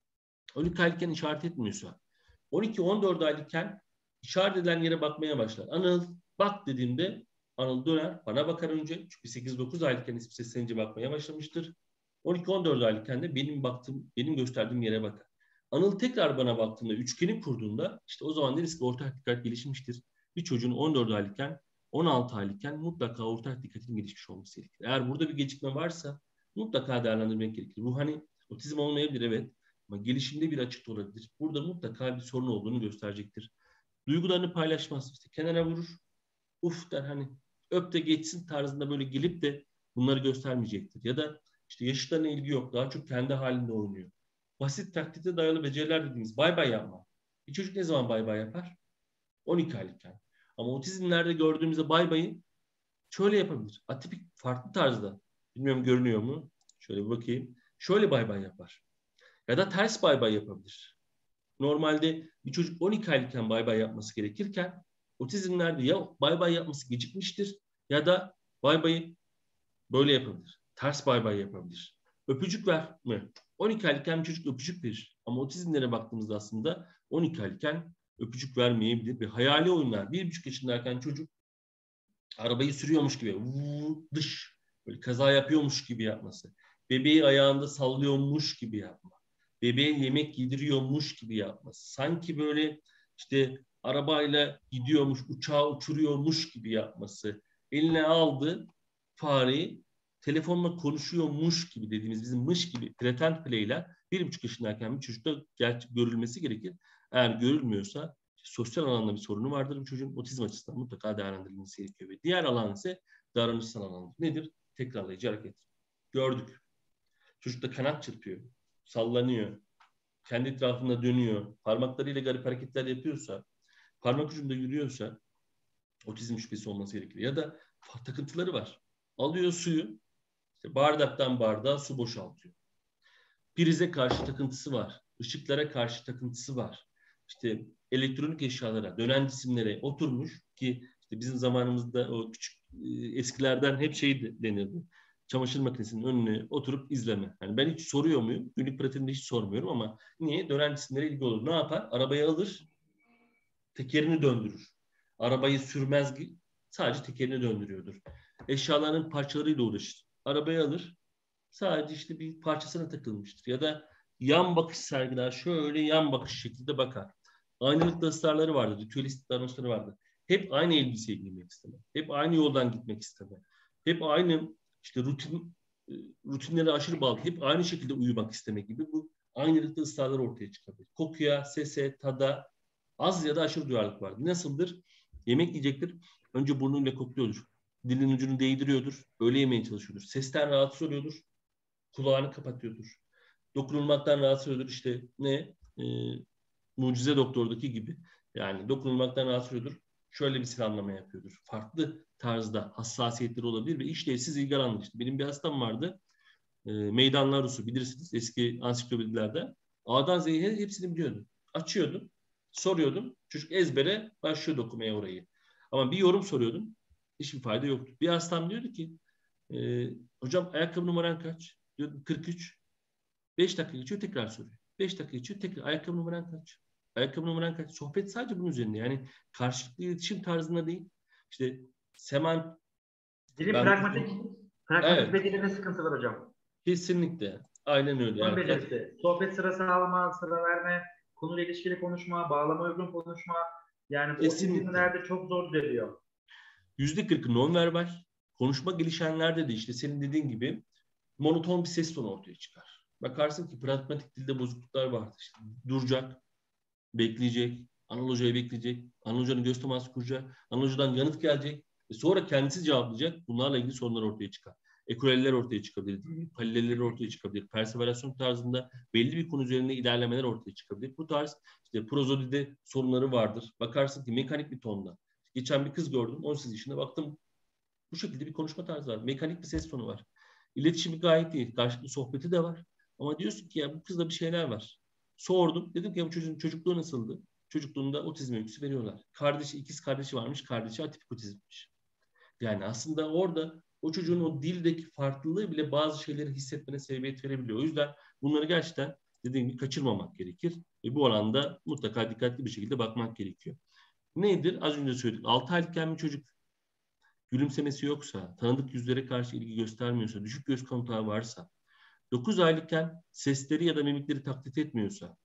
on iki aylıkken işaret etmiyorsa, on iki on dört aylıkken işaret edilen yere bakmaya başlar. Anıl bak dediğimde Anıl döner, bana bakar önce. Çünkü sekiz dokuz aylıkken ismi seslenince bakmaya başlamıştır. on iki on dört aylıkken de benim baktığım, benim gösterdiğim yere bakar. Anıl tekrar bana baktığında, üçgeni kurduğunda işte o zaman deriz ki ortak dikkat gelişmiştir. Bir çocuğun on dört aylıkken, on altı aylıkken mutlaka ortak dikkatin gelişmiş olması gerekir. Eğer burada bir gecikme varsa mutlaka değerlendirmek gerekir. Bu hani otizm olmayabilir evet ama gelişimde bir açıklık olabilir. Burada mutlaka bir sorun olduğunu gösterecektir. Duygularını paylaşmaz. İşte kenara vurur, uf der hani öp de geçsin tarzında böyle gelip de bunları göstermeyecektir. Ya da işte yaşıtlarına ilgi yok. Daha çok kendi halinde oynuyor. Basit taklite dayalı beceriler dediğimiz bay bay yapma. Bir çocuk ne zaman bay bay yapar? on iki aylıkken. Ama otizmlerde gördüğümüzde bay bayı şöyle yapabilir. Atipik farklı tarzda. Bilmiyorum görünüyor mu? Şöyle bir bakayım. Şöyle bay bay yapar. Ya da ters bay bay yapabilir. Normalde bir çocuk on iki aylıkken bay bay yapması gerekirken otizmlerde ya bay bay yapması gecikmiştir ya da bay bayı böyle yapabilir. Ters bay bay yapabilir. Öpücük ver mi? on iki aylıkken bir çocuk öpücük verir. Ama otizmlere baktığımızda aslında on iki aylıkken öpücük vermeyebilir. Ve hayali oyunlar. Bir buçuk yaşındayken çocuk arabayı sürüyormuş gibi vuu, dış böyle kaza yapıyormuş gibi yapması. Bebeği ayağında sallıyormuş gibi yapma. Bebeğe yemek yediriyormuş gibi yapması. Sanki böyle işte arabayla gidiyormuş, uçağı uçuruyormuş gibi yapması. Eline aldı fareyi, telefonla konuşuyormuş gibi dediğimiz bizim mış gibi pretend play'ler bir buçuk yaşındayken bir çocukta gerçek görülmesi gerekir. Eğer görülmüyorsa sosyal alanda bir sorunu vardır bu çocuğun. Otizm açısından mutlaka değerlendirilmesi gerekiyor. Ve diğer alan ise davranışsal alandır. Nedir? Tekrarlayıcı hareket. Gördük. Çocukta kanat çırpıyor. Sallanıyor. Kendi etrafında dönüyor. Parmaklarıyla garip hareketler yapıyorsa, parmak ucunda yürüyorsa otizm şüphesi olması gerekir. Ya da takıntıları var. Alıyor suyu, işte bardaktan bardağa su boşaltıyor. Prize karşı takıntısı var. Işıklara karşı takıntısı var. İşte elektronik eşyalara, dönen cisimlere oturmuş ki işte bizim zamanımızda o küçük eskilerden hep şey denirdi. çamaşır makinesinin önüne oturup izleme. Yani ben hiç soruyor muyum? Günlük pratiğinde hiç sormuyorum ama niye? Dönen cisimlere ilgi olur. Ne yapar? Arabayı alır, tekerini döndürür. Arabayı sürmez, sadece tekerini döndürüyordur. Eşyaların parçalarıyla uğraşır. Arabayı alır, sadece işte bir parçasına takılmıştır. Ya da yan bakış sergiler, şöyle yan bakış şekilde bakar. Aynalıkta ısrarları vardır, ritüelistik davranışları vardır. Hep aynı elbiseyi giymek istemez. Hep aynı yoldan gitmek istemez. Hep aynı işte rutin rutinlere aşırı bağlı. Hep aynı şekilde uyumak istemek gibi bu aynalıkta ısrarlar ortaya çıkabilir. Kokuya, sese, tada az ya da aşırı duyarlılık vardır. Nasıldır? Yemek yiyecektir. Önce burnuyla kokluyordur. Dilin ucunu değdiriyordur. Öyle yemeye çalışıyordur. Sesten rahatsız oluyordur. Kulağını kapatıyordur. Dokunulmaktan rahatsız oluyordur. İşte ne? E, Mucize Doktor'daki gibi. Yani dokunulmaktan rahatsız oluyordur. Şöyle bir sıralamama yapıyordur. Farklı tarzda hassasiyetleri olabilir ve işlevsiz ilgi alanları. İşte benim bir hastam vardı. E, Meydanlar Rusu bilirsiniz eski ansiklopedilerde. A'dan Z'ye hepsini biliyordu. Açıyordum. Soruyordum. Çocuk ezbere başlıyordu okumaya orayı. Ama bir yorum soruyordum. Hiçbir fayda yoktu. Bir hastam diyordu ki e, hocam ayakkabı numaran kaç? Diyordum kırk üç. beş dakika geçiyor tekrar soruyor. beş dakika geçiyor tekrar ayakkabı numaran kaç? Ayakkabı numaran kaç? Sohbet sadece bunun üzerinde. Yani karşılıklı iletişim tarzında değil. İşte seman Dilin ben pragmatik, pragmatik evet becerilerinde sıkıntı var hocam. kesinlikle aynen öyle. Ön Yani becerisi. Sohbet sırası alma, sıra verme, konuyla ilişkili konuşma, bağlama uygun konuşma. Yani bu kesinlikle. otizmlerde çok zor düzeliyor. yüzde kırkı nonverbal. Konuşma gelişenlerde de işte senin dediğin gibi monoton bir ses tonu ortaya çıkar. Bakarsın ki pragmatik dilde bozukluklar vardır. İşte duracak, bekleyecek, Anıl Hoca'yı bekleyecek, Anıl Hoca'nın göz teması kuracak, Anıl Hoca'dan yanıt gelecek ve sonra kendisi cevaplayacak. Bunlarla ilgili sorunlar ortaya çıkar. Ekureliler ortaya çıkabilir, palileler ortaya çıkabilir, perseverasyon tarzında belli bir konu üzerinde ilerlemeler ortaya çıkabilir. Bu tarz işte prozodide sorunları vardır. Bakarsın ki mekanik bir tonda. Geçen bir kız gördüm, on sekiz yaşında, baktım bu şekilde bir konuşma tarzı var. Mekanik bir ses tonu var. İletişimi gayet iyi. Karşılıklı sohbeti de var. Ama diyorsun ki ya bu kızda bir şeyler var. Sordum. Dedim ki ya bu çocuğun çocukluğu nasıldı? Çocukluğunda otizm öyküsü veriyorlar. Kardeşi, ikiz kardeşi varmış. Kardeşi atipik otizmmiş. Yani aslında orada o çocuğun o dildeki farklılığı bile bazı şeyleri hissetmene sebebiyet verebiliyor. O yüzden bunları gerçekten dediğim gibi kaçırmamak gerekir. Ve bu alanda mutlaka dikkatli bir şekilde bakmak gerekiyor. Nedir? Az önce söyledik. altı aylıkken bir çocuk gülümsemesi yoksa, tanıdık yüzlere karşı ilgi göstermiyorsa, düşük göz kontağı varsa, dokuz aylıkken sesleri ya da mimikleri taklit etmiyorsa,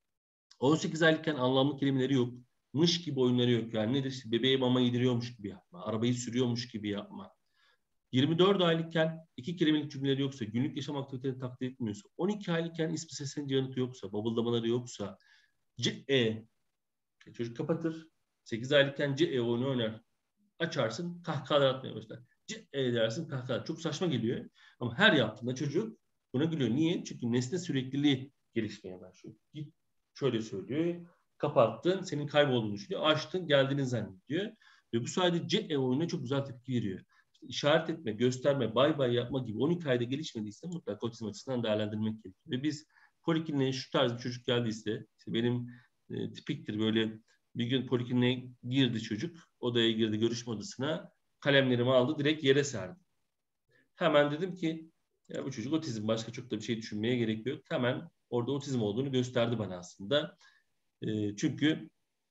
on sekiz aylıkken anlamlı kelimeleri yok, mış gibi oyunları yok. Yani nedir? İşte bebeğe mama yediriyormuş gibi yapma, arabayı sürüyormuş gibi yapma. yirmi dört aylıkken iki kelimelik cümleleri yoksa, günlük yaşam aktivitelerini taklit etmiyorsa, on iki aylıkken ismi seslenince yanıtı yoksa, babıldamaları yoksa, C E çocuk kapatır. sekiz aylıkken C E oyunu oynar. Açarsın kahkahalar atmaya başlar. C E dersin kahkahalar. Çok saçma geliyor. Ama her yaptığında çocuk buna gülüyor. Niye? Çünkü nesne sürekliliği gelişmeye başlıyor. Git şöyle söylüyor. Kapattın, senin kaybolduğunu düşünüyor. Açtın, geldiğini zannediyor. Ve bu sayede C E oyununa çok güzel tepki veriyor. İşte işaret etme, gösterme, bay bay yapma gibi on iki ayda gelişmediyse mutlaka otizm açısından değerlendirmek gerekiyor. Ve biz polikliniğe şu tarz bir çocuk geldiyse, işte benim e, tipiktir böyle bir gün polikliniğe girdi çocuk. Odaya girdi, görüşme odasına. Kalemlerimi aldı, direkt yere serdi. Hemen dedim ki ya bu çocuk otizm. Başka çok da bir şey düşünmeye gerek yok. Hemen orada otizm olduğunu gösterdi bana aslında. E, çünkü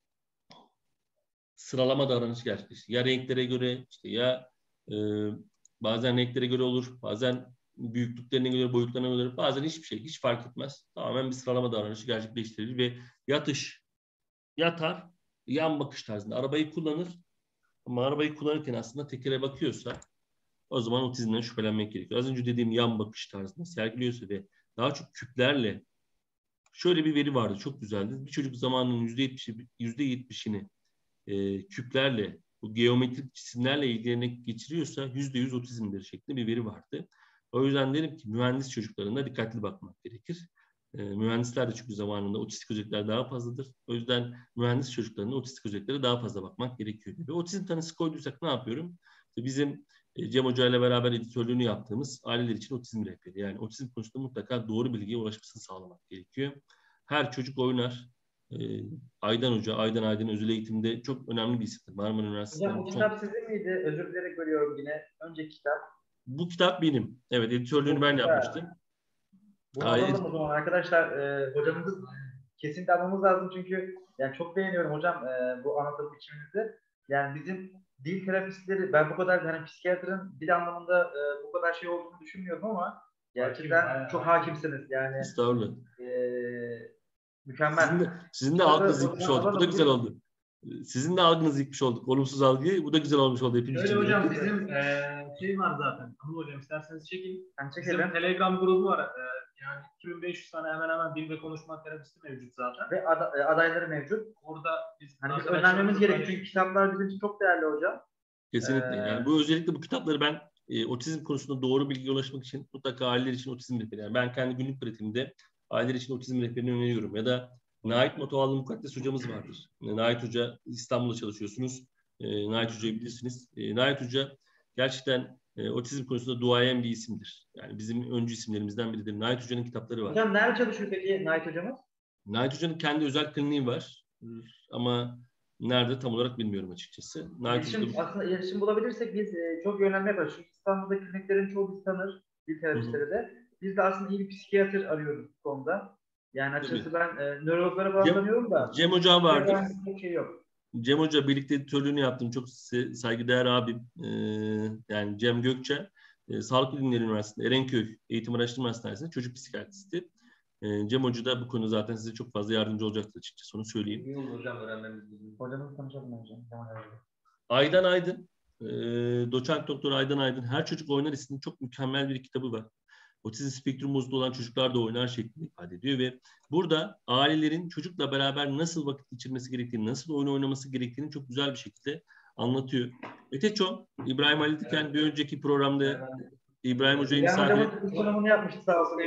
sıralama davranışı gerçekleşti. Ya renklere göre, işte ya e, bazen renklere göre olur, bazen büyüklüklerine göre, boyutlarına göre, bazen hiçbir şey, hiç fark etmez. Tamamen bir sıralama davranışı gerçekleştirilir ve yatış, yatar, yan bakış tarzında arabayı kullanır. Ama arabayı kullanırken aslında tekere bakıyorsa o zaman otizmden şüphelenmek gerekiyor. Az önce dediğim yan bakış tarzında sergiliyorsa ve daha çok küplerle, şöyle bir veri vardı, çok güzeldi. Bir çocuk zamanının yüzde yetmişi, yüzde yetmişini e, küplerle, bu geometrik cisimlerle ilgilenerek geçiriyorsa yüzde yüz otizmdir şeklinde bir veri vardı. O yüzden derim ki mühendis çocuklarına dikkatli bakmak gerekir. E, mühendisler de çünkü zamanında otistik özellikler daha fazladır. O yüzden mühendis çocuklarına otistik özelliklere daha fazla bakmak gerekiyor. Ve otizm tanısı koyduysak ne yapıyorum? İşte bizim e, Cem Hoca ile beraber editörlüğünü yaptığımız aileler için otizm rehberi. Yani otizm konusunda mutlaka doğru bilgiye ulaşmasını sağlamak gerekiyor. Her çocuk oynar. E, Aydan Hoca, Aydan Aydın özel eğitimde çok önemli bir isimdir. Marmara Hocam Üniversitesi'nden bu son... kitap sizin miydi? Özür dilerim, görüyorum yine. Önceki kitap. Bu kitap benim. Evet, editörlüğünü ben yapmıştım. Bunu Hayır. alalım o zaman arkadaşlar. E, hocamızı kesinlikle almamız lazım çünkü yani çok beğeniyorum hocam e, bu anlatım biçiminizi. Yani bizim dil terapistleri, ben bu kadar hani psikiyatrın dil anlamında e, bu kadar şey olduğunu düşünmüyordum ama gerçekten Hakim, çok hakimsiniz. Yani Estağfurullah. e, mükemmel. Sizin de, sizin de Kitabı algınız o yıkmış zaman olduk. Bu da alalım. güzel oldu. Sizin de algınızı yıkmış olduk. Olumsuz algıyı. Bu da güzel olmuş oldu hepimiz Şöyle için. hocam bizim eee şey var zaten. Anıl hocam isterseniz çekin. Ben Bizim çekelim. Telegram grubu var. Eee, yani iki bin beş yüz tane hemen hemen dil ve konuşma terapisti mevcut zaten. Ve ada- e, adayları mevcut. Orada biz Hani biz arkadaşlarımızla önermemiz gerekiyor paylaşıyoruz. çünkü kitaplar bizim için çok değerli hocam. Kesinlikle. Ee, Yani bu özellikle bu kitapları ben e, otizm konusunda doğru bilgiye ulaşmak için mutlaka aileler için otizm rehberi. Yani ben kendi günlük pratiğimde aileler için otizm rehberini öneriyorum. Ya da Nait Motovallı Mukaddes hocamız vardır. E, Nait Hoca, İstanbul'da çalışıyorsunuz. E, Nait Hoca'yı bilirsiniz. E, Nait Hoca gerçekten e, otizm konusunda duayen bir isimdir. Yani bizim öncü isimlerimizden biridir. Nait Hoca'nın kitapları var. hocam nerede çalışıyor peki Nait hocamız? Nait Hoca'nın kendi özel kliniği var. Ama nerede tam olarak bilmiyorum açıkçası. Nait İletişim, Hoca'da... aslında iletişim bulabilirsek biz e, çok yönlenme yaparız. Çünkü İstanbul'da kliniklerin çoğu bizi tanır. Dil Hı hı. terapistleri de. Biz de aslında iyi bir psikiyatr arıyoruz bu konuda. Yani açıkçası Tabii. ben e, nörologları falan Cem, tanıyorum da Cem Hoca vardır. psikiyatriden çok şey yok. Cem Hoca birlikte editörlüğünü yaptım. Çok se- saygıdeğer abim. Ee, yani Cem Gökçe. E, Sağlık Bilimleri Üniversitesi'nde Erenköy Eğitim Araştırma Hastanesi'nde çocuk psikiyatristi. E, Cem Hoca da bu konu zaten size çok fazla yardımcı olacaktır açıkçası. Onu söyleyeyim. İyi olur hocam öğrenmemiz bizim. Hocamızı tanışalım hocam. Tamam, evet. Aydan Aydın. E, Doçent Doktor Aydan Aydın. Her Çocuk Oynar isimli çok mükemmel bir kitabı var. Otizm spektrum bozukluğu olan çocuklar da oynar şeklinde ifade ediyor ve burada ailelerin çocukla beraber nasıl vakit geçirmesi gerektiğini, nasıl oyun oynaması gerektiğini çok güzel bir şekilde anlatıyor. Öteço, İbrahim Ali Diken bir önceki programda İbrahim Hoca'yı İbrahim misafir hocamız bu sunumunu yapmıştı sağ olsun.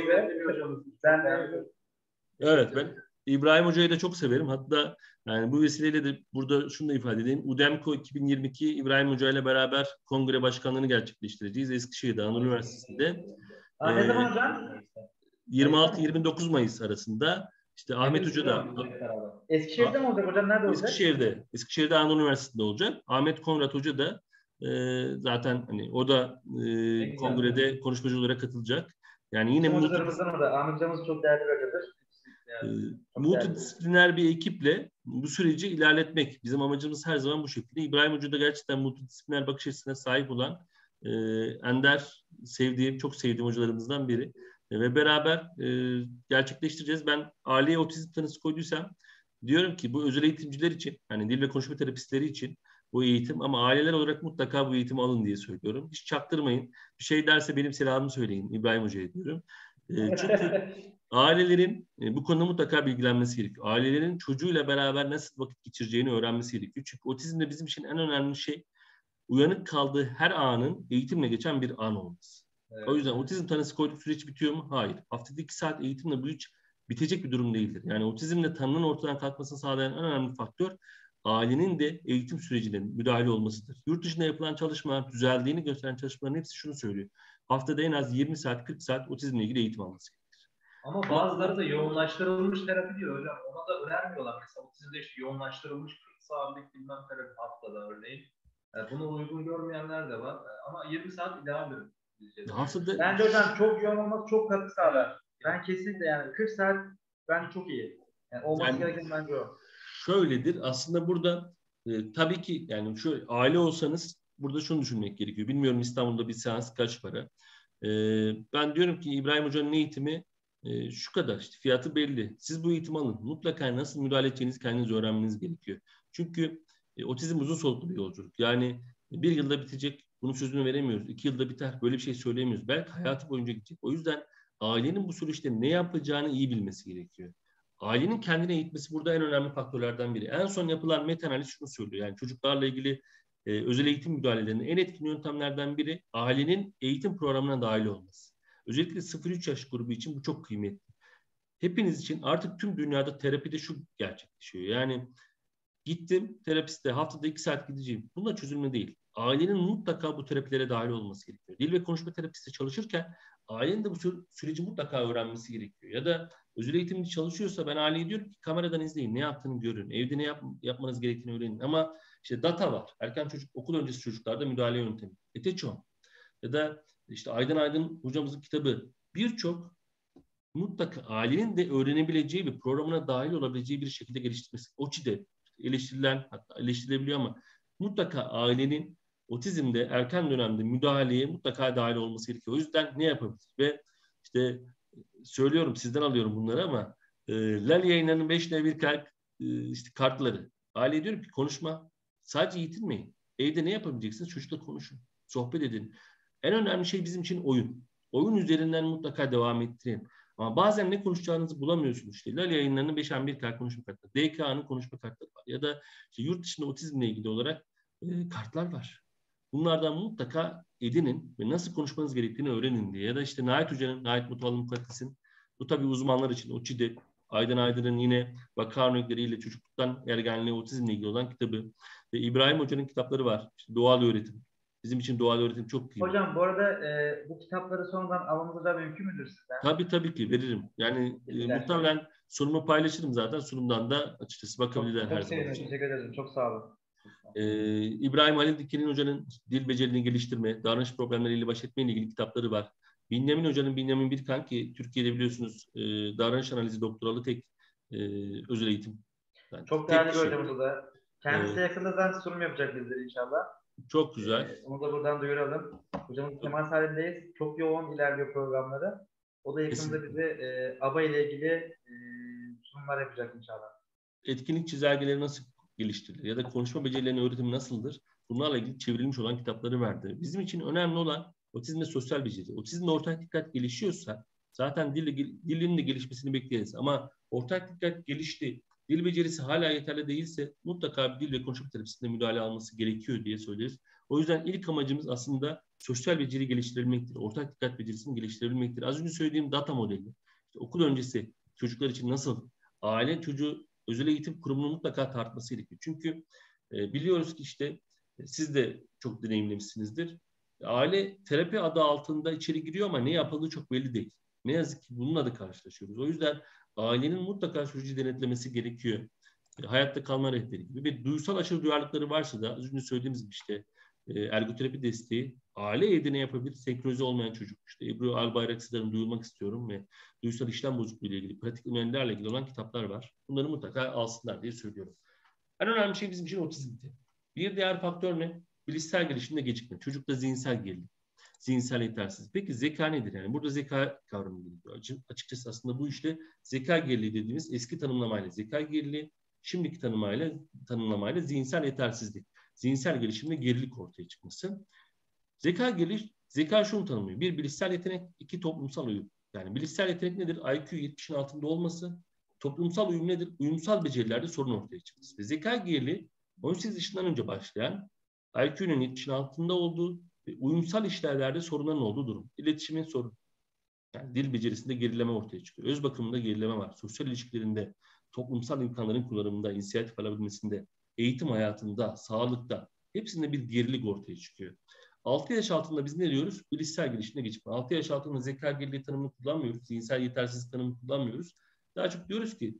Ben de Evet, ben İbrahim Hoca'yı da çok severim. Hatta yani bu vesileyle de burada şunu da ifade edeyim. UDEMCO iki bin yirmi iki İbrahim Hoca ile beraber kongre başkanlığını gerçekleştireceğiz. Eskişehir'de, Anadolu Üniversitesi'nde. Aa, ne zaman hocam? yirmi altı yirmi dokuz Mayıs arasında işte Ahmet Hoca da Eskişehir'de mi olacak hocam? Nerede olacak? Eskişehir'de, Eskişehir'de Anadolu Üniversitesi'nde olacak. Ahmet Konrad Hoca da e, zaten hani o da e, kongrede konuşmacı olarak katılacak. Yani yine Bizim multi, hocalarımızdan o da. Ahmet hocamız çok değerli bir hocadır. e, Çok multidisipliner bir ekiple bu süreci ilerletmek. Bizim amacımız her zaman bu şekilde. İbrahim Hoca da gerçekten multidisipliner bakış açısına sahip olan e, ender, sevdiğim, çok sevdiğim hocalarımızdan biri. E, ve beraber e, gerçekleştireceğiz. Ben aileye otizm tanısı koyduysam diyorum ki bu özel eğitimciler için, hani dil ve konuşma terapistleri için bu eğitim ama aileler olarak mutlaka bu eğitimi alın diye söylüyorum. Hiç çaktırmayın. Bir şey derse benim selamımı söyleyin İbrahim Hoca'ya diyorum. E, çünkü ailelerin e, bu konuda mutlaka bilgilenmesi gerekiyor. Ailelerin çocuğuyla beraber nasıl vakit geçireceğini öğrenmesi gerekiyor. Çünkü otizmde bizim için en önemli şey uyanık kaldığı her anın eğitimle geçen bir an olması. Evet. O yüzden otizm tanısı koyduk süreç bitiyor mu? Hayır. Haftada iki saat eğitimle bu hiç bitecek bir durum değildir. Yani otizmle tanının ortadan kalkmasını sağlayan en önemli faktör ailenin de eğitim sürecine müdahale olmasıdır. Yurt dışında yapılan çalışmalar, düzeldiğini gösteren çalışmaların hepsi şunu söylüyor. Haftada en az yirmi saat, kırk saat otizmle ilgili eğitim alması gerekir. Ama bazıları da yoğunlaştırılmış terapi diyor hocam. Ona da önermiyorlar. Mesela otizmde işte yoğunlaştırılmış kırk saatlik bilmem terapi haftada örneğin. Yani buna uygun görmeyenler de var. Ama yirmi saat idealdir. Haftada... Bence hocam çok yoğun olmak çok katkı sağlar. Ben kesinlikle yani kırk saat bence çok iyi. Yani olması yani, gereken bence o. Şöyledir. Aslında burada e, tabii ki yani şöyle aile olsanız burada şunu düşünmek gerekiyor. Bilmiyorum İstanbul'da bir seans kaç para. E, ben diyorum ki İbrahim Hoca'nın eğitimi e, şu kadar. İşte fiyatı belli. Siz bu eğitimi alın. Mutlaka nasıl müdahale edeceğinizi kendiniz öğrenmeniz gerekiyor. Çünkü e, otizm uzun soluklu bir yolculuk. Yani bir yılda bitecek. Bunun sözünü veremiyoruz. İki yılda biter. Böyle bir şey söyleyemiyoruz. Belki hayatı boyunca gidecek. O yüzden ailenin bu süreçte ne yapacağını iyi bilmesi gerekiyor. Ailenin kendine eğitmesi burada en önemli faktörlerden biri. En son yapılan meta-analiz şunu söylüyor. Yani çocuklarla ilgili e, özel eğitim müdahalelerinin en etkin yöntemlerden biri ailenin eğitim programına dahil olması. Özellikle sıfır üç yaş grubu için bu çok kıymetli. Hepiniz için artık tüm dünyada terapide şu gerçekleşiyor. Yani gittim terapiste haftada iki saat gideceğim. Bununla çözülme değil. Ailenin mutlaka bu terapilere dahil olması gerekiyor. Dil ve konuşma terapisti çalışırken ailenin de bu sü- süreci mutlaka öğrenmesi gerekiyor. Ya da özel eğitimci çalışıyorsa ben aileye diyorum ki kameradan izleyin, ne yaptığını görün, evde ne yap, yapmanız gerektiğini öğrenin. Ama işte data var. Erken çocuk, okul öncesi çocuklarda müdahale yöntemi. Eteçon ya da işte Aydın Aydın hocamızın kitabı birçok mutlaka ailenin de öğrenebileceği ve programına dahil olabileceği bir şekilde geliştirmesi. O çide eleştirilen, hatta eleştirilebiliyor ama mutlaka ailenin otizmde erken dönemde müdahaleye mutlaka dahil olması gerekiyor. O yüzden ne yapabilir? Ve işte söylüyorum, sizden alıyorum bunları ama e, Lal Yayınları'nın beş ne bir kart, e, işte kartları. Aileye diyorum ki konuşma. Sadece yitirmeyin. Evde ne yapabileceksiniz? Çocukla konuşun. Sohbet edin. En önemli şey bizim için oyun. Oyun üzerinden mutlaka devam ettirin. Ama bazen ne konuşacağınızı bulamıyorsunuz. İşte Lal Yayınları'nın beş bir kart konuşma kartları. D K A'nın konuşma kartları var. Ya da işte yurt dışında otizmle ilgili olarak e, kartlar var. Bunlardan mutlaka edinin ve nasıl konuşmanız gerektiğini öğrenin diye. Ya da işte Nait Hoca'nın, Nait Mutlu Mukaddes'in, bu tabii uzmanlar için o çide, Aydın Aydın'ın yine vaka örnekleriyle çocukluktan ergenliğe otizmle ilgili olan kitabı ve İbrahim Hoca'nın kitapları var. İşte doğal öğretim. Bizim için doğal öğretim çok kıymetli. Hocam bu arada e, bu kitapları sonradan almamız da mümkün müdür sizden? Tabii tabii ki veririm. Yani e, muhtemelen sunumu paylaşırım zaten. Sunumdan da açıkçası bakabilirler çok, her çok zaman. Çok teşekkür ederim. Çok sağ olun. Ee, İbrahim Halil Diken'in hocanın dil becerilerini geliştirme, davranış problemleriyle baş etmeyle ilgili kitapları var. Binyamin Hoca'nın, Binyamin Birkan ki Türkiye'de biliyorsunuz e, davranış analizi doktoralı tek e, özel eğitim. Yani çok tek değerli bir kişi. hocamız da. Kendisi Evet. yakında zaten sunum yapacak bizlere inşallah. Çok güzel. Ee, onu da buradan duyuralım. Hocamız temas halindeyiz. Çok yoğun ilerliyor programları. O da yakında Kesinlikle. bize e, A B A ile ilgili e, sunumlar yapacak inşallah. Etkinlik çizelgeleri nasıl geliştirilir ya da konuşma becerilerinin öğretimi nasıldır? Bunlarla ilgili çevrilmiş olan kitapları verdi. Bizim için önemli olan otizm ve sosyal beceri. Otizmde ortak dikkat gelişiyorsa zaten dil, dilin de gelişmesini bekleriz. Ama ortak dikkat gelişti, dil becerisi hala yeterli değilse mutlaka bir dil ve konuşma terapisinde müdahale alması gerekiyor diye söyleriz. O yüzden ilk amacımız aslında sosyal beceri geliştirebilmektir. Ortak dikkat becerisini geliştirebilmektir. Az önce söylediğim data modeli, işte okul öncesi çocuklar için nasıl, aile çocuğu özel eğitim kurumunun mutlaka tartması gerekiyor. Çünkü e, biliyoruz ki işte e, siz de çok deneyimlemişsinizdir. Aile terapi adı altında içeri giriyor ama ne yapıldığı çok belli değil. Ne yazık ki bununla da karşılaşıyoruz. O yüzden ailenin mutlaka çocuğu denetlemesi gerekiyor. E, hayatta kalma rehberi gibi. Ve duysal aşırı duyarlılıkları varsa da az önce söylediğimiz gibi işte e, ergoterapi desteği aile evde ne yapabilir? Senkronize olmayan çocuk. İşte Ebru Albayrakçılar'ın duyurmak istiyorum ve duysal işlem bozukluğu ile ilgili, pratik önerilerle ilgili olan kitaplar var. Bunları mutlaka alsınlar diye söylüyorum. En önemli şey bizim için otizmdi. Bir diğer faktör ne? Bilişsel gelişimde gecikme. Çocukta zihinsel gerilim. Zihinsel yetersizlik. Peki zeka nedir? Yani burada zeka kavramı geliyor. Açıkçası aslında bu işte zeka geriliği dediğimiz eski tanımlamayla zeka geriliği, şimdiki tanımlamayla, tanımlamayla zihinsel yetersizlik. Zihinsel gelişimde gerilik ortaya çıkması. Zeka geliş, zeka şunu tanımlıyor. Bir, bilişsel yetenek, iki, toplumsal uyum. Yani bilişsel yetenek nedir? I Q yetmişin altında olması. Toplumsal uyum nedir? Uyumsal becerilerde sorun ortaya çıkması. Ve zeka geriliği on sekiz yaşından önce başlayan I Q'nun yetmişin altında olduğu ve uyumsal işlevlerde sorunların olduğu durum. İletişimin sorunu. Yani dil becerisinde gerileme ortaya çıkıyor. Öz bakımında gerileme var. Sosyal ilişkilerinde, toplumsal imkanların kullanımında, inisiyatif alabilmesinde, eğitim hayatında, sağlıkta hepsinde bir gerilik ortaya çıkıyor. altı yaş altında biz ne diyoruz? Bilişsel gelişimine geçme. altı yaş altında zeka geriliği tanımını kullanmıyoruz. Zihinsel yetersizlik tanımını kullanmıyoruz. Daha çok diyoruz ki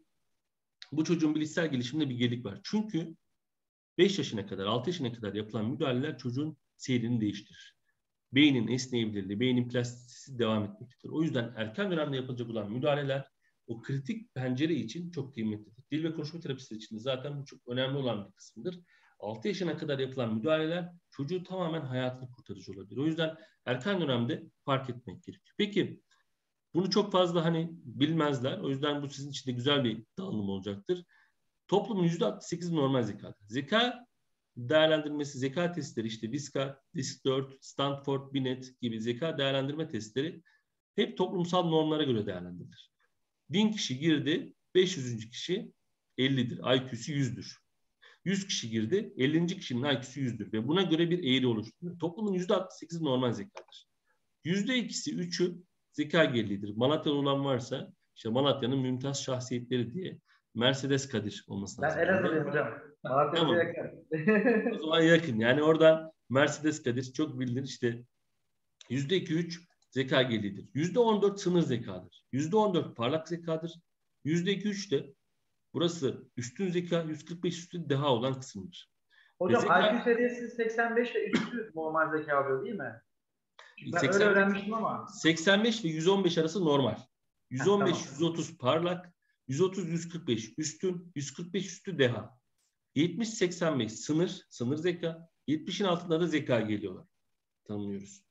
bu çocuğun bilişsel gelişiminde bir gerilik var. Çünkü beş yaşına kadar, altı yaşına kadar yapılan müdahaleler çocuğun seyrini değiştirir. Beynin esneyebilirliği, beynin plastisitesi devam etmektedir. O yüzden erken dönemde yapılacak olan müdahaleler o kritik pencere için çok kıymetlidir. Dil ve konuşma terapisi için de zaten bu çok önemli olan bir kısımdır. altı yaşına kadar yapılan müdahaleler çocuğu tamamen hayatını kurtarıcı olabilir. O yüzden erken dönemde fark etmek gerekiyor. Peki bunu çok fazla hani bilmezler. O yüzden bu sizin için de güzel bir dağılım olacaktır. Toplumun yüzde altmış sekizi normal zekadır. Zeka değerlendirmesi, zeka testleri işte DISCA, DISC dört, Stanford, Binet gibi zeka değerlendirme testleri hep toplumsal normlara göre değerlendirilir. bin kişi girdi, beş yüzüncü kişi ellidir. I Q'su yüzdür. yüz kişi girdi, ellinci kişinin I Q'su yüzdür ve buna göre bir eğri oluşturuyor. Toplumun yüzde altmış sekizi normal zekadır. yüzde ikisi, üçü zeka geriliğidir. Malatya'da olan varsa işte Malatya'nın mümtaz şahsiyetleri diye Mercedes Kadir olması lazım. Ben Elazığ'lıyım hocam. Malatya'da tamam. yakın. O zaman yakın. Yani oradan Mercedes Kadir çok bilinir. İşte yüzde iki üç zeka geriliğidir. Yüzde on dört sınır zekadır. Yüzde on dört parlak zekadır. Yüzde iki üç de burası üstün zeka, yüz kırk beş üstü deha olan kısımdır. Hocam zeka... I Q seviyesi seksen beş ve üstü normal zeka alıyor değil mi? Ben öyle öğrenmiştim ama. seksen beş ve yüz on beş arası normal. yüz on beş, Ha, tamam. yüz otuz parlak, yüz otuz, yüz kırk beş üstün, yüz kırk beş üstü deha. yetmiş seksen beş sınır, sınır zeka. yetmişin altında da zeka geliyorlar. Tanımlıyoruz.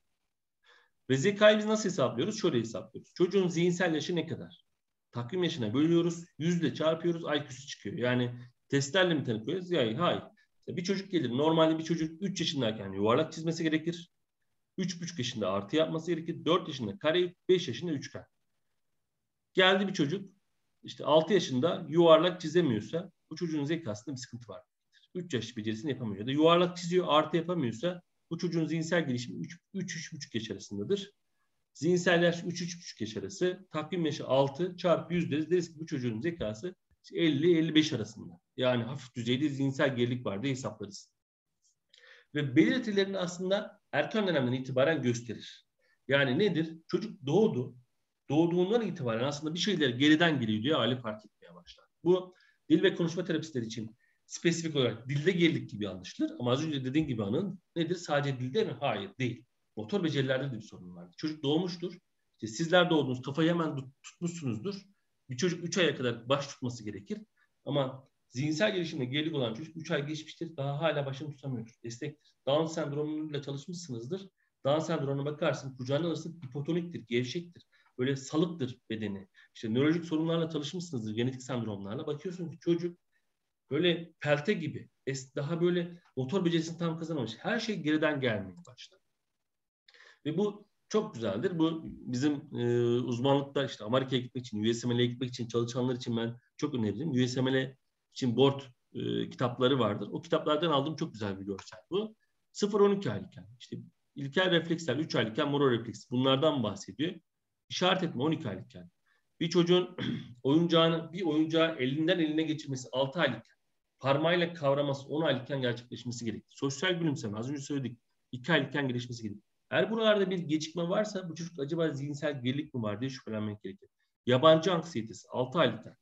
Ve zekayı biz nasıl hesaplıyoruz? Şöyle hesaplıyoruz. Çocuğun zihinsel yaşı ne kadar? Takvim yaşına bölüyoruz. yüzle çarpıyoruz. I Q'su çıkıyor. Yani testlerle mi tanıklıyoruz? Yani hayır. Bir çocuk gelir. Normalde bir çocuk üç yaşındayken yuvarlak çizmesi gerekir. üç buçuk yaşında artı yapması gerekir. dört yaşında kare, beş yaşında üçgen. Geldi bir çocuk. İşte altı yaşında yuvarlak çizemiyorsa bu çocuğun zekasında bir sıkıntı var. üç yaş becerisini yapamıyor. Ya da yuvarlak çiziyor artı yapamıyorsa bu çocuğun zihinsel gelişimi üç üç buçuk yaş arasındadır. Zihinsel yaş üç üç buçuk yaş arası. Takvim yaşı altı çarpı yüz deriz. Deriz ki bu çocuğun zekası elli elli beş arasında. Yani hafif düzeyde zihinsel gerilik var diye hesaplarız. Ve belirtilerini aslında erken dönemden itibaren gösterir. Yani nedir? Çocuk doğdu. Doğduğundan itibaren aslında bir şeyler geriden geliyor diye hali fark etmeye başlar. Bu dil ve konuşma terapistleri için spesifik olarak dilde gerilik gibi anlaşılır. Ama az önce dediğim gibi anın nedir? Sadece dilde mi? Hayır, değil. Motor becerilerde de bir sorun var. Çocuk doğmuştur. İşte sizler doğdunuz, kafayı hemen tutmuşsunuzdur. Bir çocuk üç aya kadar baş tutması gerekir. Ama zihinsel gelişimde gerilik olan çocuk üç ay geçmiştir. Daha hala başını tutamıyordur. Destektir. Down sendromuyla çalışmışsınızdır. Down sendromuna bakarsın. Kucağına alırsın. Hipotoniktir, gevşektir. Böyle salıktır bedeni. İşte nörolojik sorunlarla çalışmışsınızdır. Genetik sendromlarla. Bakıyorsun ki çocuk böyle pelte gibi. Daha böyle motor becerisini tam kazanamamış. Her şey geriden gelmeye başlar. Ve bu çok güzeldir. Bu bizim e, uzmanlıkta işte Amerika'ya gitmek için, U S M L'ye gitmek için çalışanlar için ben çok öneririm. U S M L için board e, kitapları vardır. O kitaplardan aldığım çok güzel bir görsel bu. sıfır on iki aylıkken işte ilkel refleksler üç aylıkken motor refleks bunlardan bahsediyor. İşaret etme on iki aylıkken. Bir çocuğun oyuncağını bir oyuncağı elinden eline geçirmesi altı aylıkken. Parmağıyla kavraması on aylıkken gerçekleşmesi gerekir. Sosyal gülümseme az önce söyledik. iki aylıkken gelişmesi gerekir. Eğer buralarda bir gecikme varsa bu çocuk acaba zihinsel gerilik mi var diye şüphelenmek gerekir. Yabancı anksiyetesi altı aylıkken.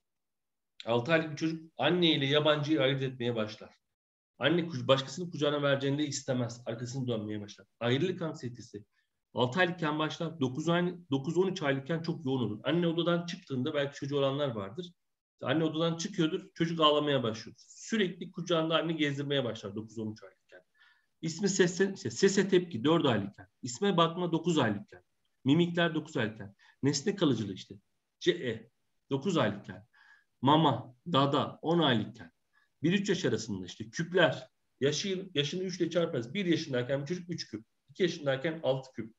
altı aylık bir çocuk anneyle yabancıyı ayırt etmeye başlar. Anne başkasının kucağına vereceğini de istemez. Arkasını dönmeye başlar. Ayrılık anksiyetesi altı aylıkken başlar. dokuz on üç aylıkken çok yoğun olur. Anne odadan çıktığında belki çocuğu olanlar vardır. Anne odadan çıkıyordur. Çocuk ağlamaya başlıyor. Sürekli kucağında anne gezdirmeye başlar dokuz on üç aylıkken. İsmi sese, işte sese tepki dört aylıkken. İsme bakma dokuz aylıkken. Mimikler dokuz aylıkken. Nesne kalıcılığı işte. C E dokuz aylıkken. Mama, dada on aylıkken. bir üç yaş arasında işte küpler. Yaşı, yaşını üç ile çarparız. bir yaşındayken bir çocuk üç küp. iki yaşındayken altı küp.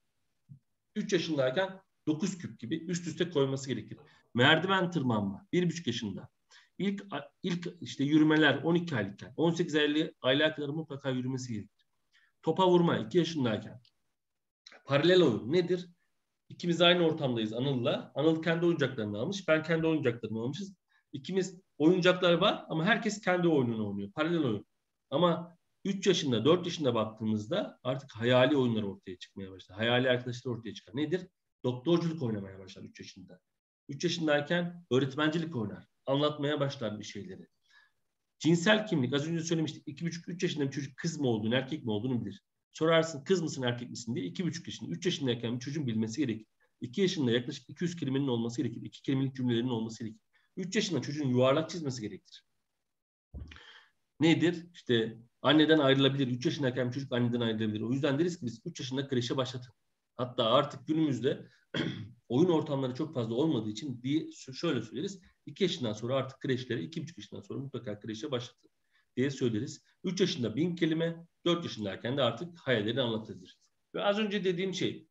üç yaşındayken dokuz küp gibi üst üste koyması gerekir. Merdiven tırmanma bir buçuk yaşında. İlk, ilk işte yürümeler on iki aylıkken. on sekiz aylığa kadar mutlaka yürümesi gerekir. Topa vurma iki yaşındayken. Paralel oyun nedir? İkimiz aynı ortamdayız Anıl'la. Anıl kendi oyuncaklarını almış. Ben kendi oyuncaklarımı almışız. İkimiz oyuncaklar var ama herkes kendi oyununu oynuyor. Paralel oyun. Ama üç yaşında, dört yaşında baktığımızda artık hayali oyunlar ortaya çıkmaya başlar. Hayali arkadaşlar ortaya çıkar. Nedir? Doktorculuk oynamaya başlar üç yaşında. üç yaşındayken öğretmencilik oynar. Anlatmaya başlar bir şeyleri. Cinsel kimlik az önce söylemiştik. iki buçuk üç yaşında bir çocuk kız mı olduğunu, erkek mi olduğunu bilir. Sorarsın kız mısın, erkek misin diye iki buçuk yaşında, üç yaşındayken bir çocuğun bilmesi gerekir. iki yaşında yaklaşık iki yüz kelimenin olması gerekir. iki kelimelik cümlelerin olması gerekir. üç yaşında çocuğun yuvarlak çizmesi gerekir. Nedir? İşte anneden ayrılabilir. üç yaşındayken bir çocuk anneden ayrılabilir. O yüzden deriz ki biz üç yaşında kreşe başlatın. Hatta artık günümüzde oyun ortamları çok fazla olmadığı için diye şöyle söyleriz. iki yaşından sonra artık kreşlere, iki buçuk yaşından sonra mutlaka kreşe başlatın diye söyleriz. üç yaşında bin kelime, dört yaşındayken de artık hayalleri anlatılır. Ve az önce dediğim şey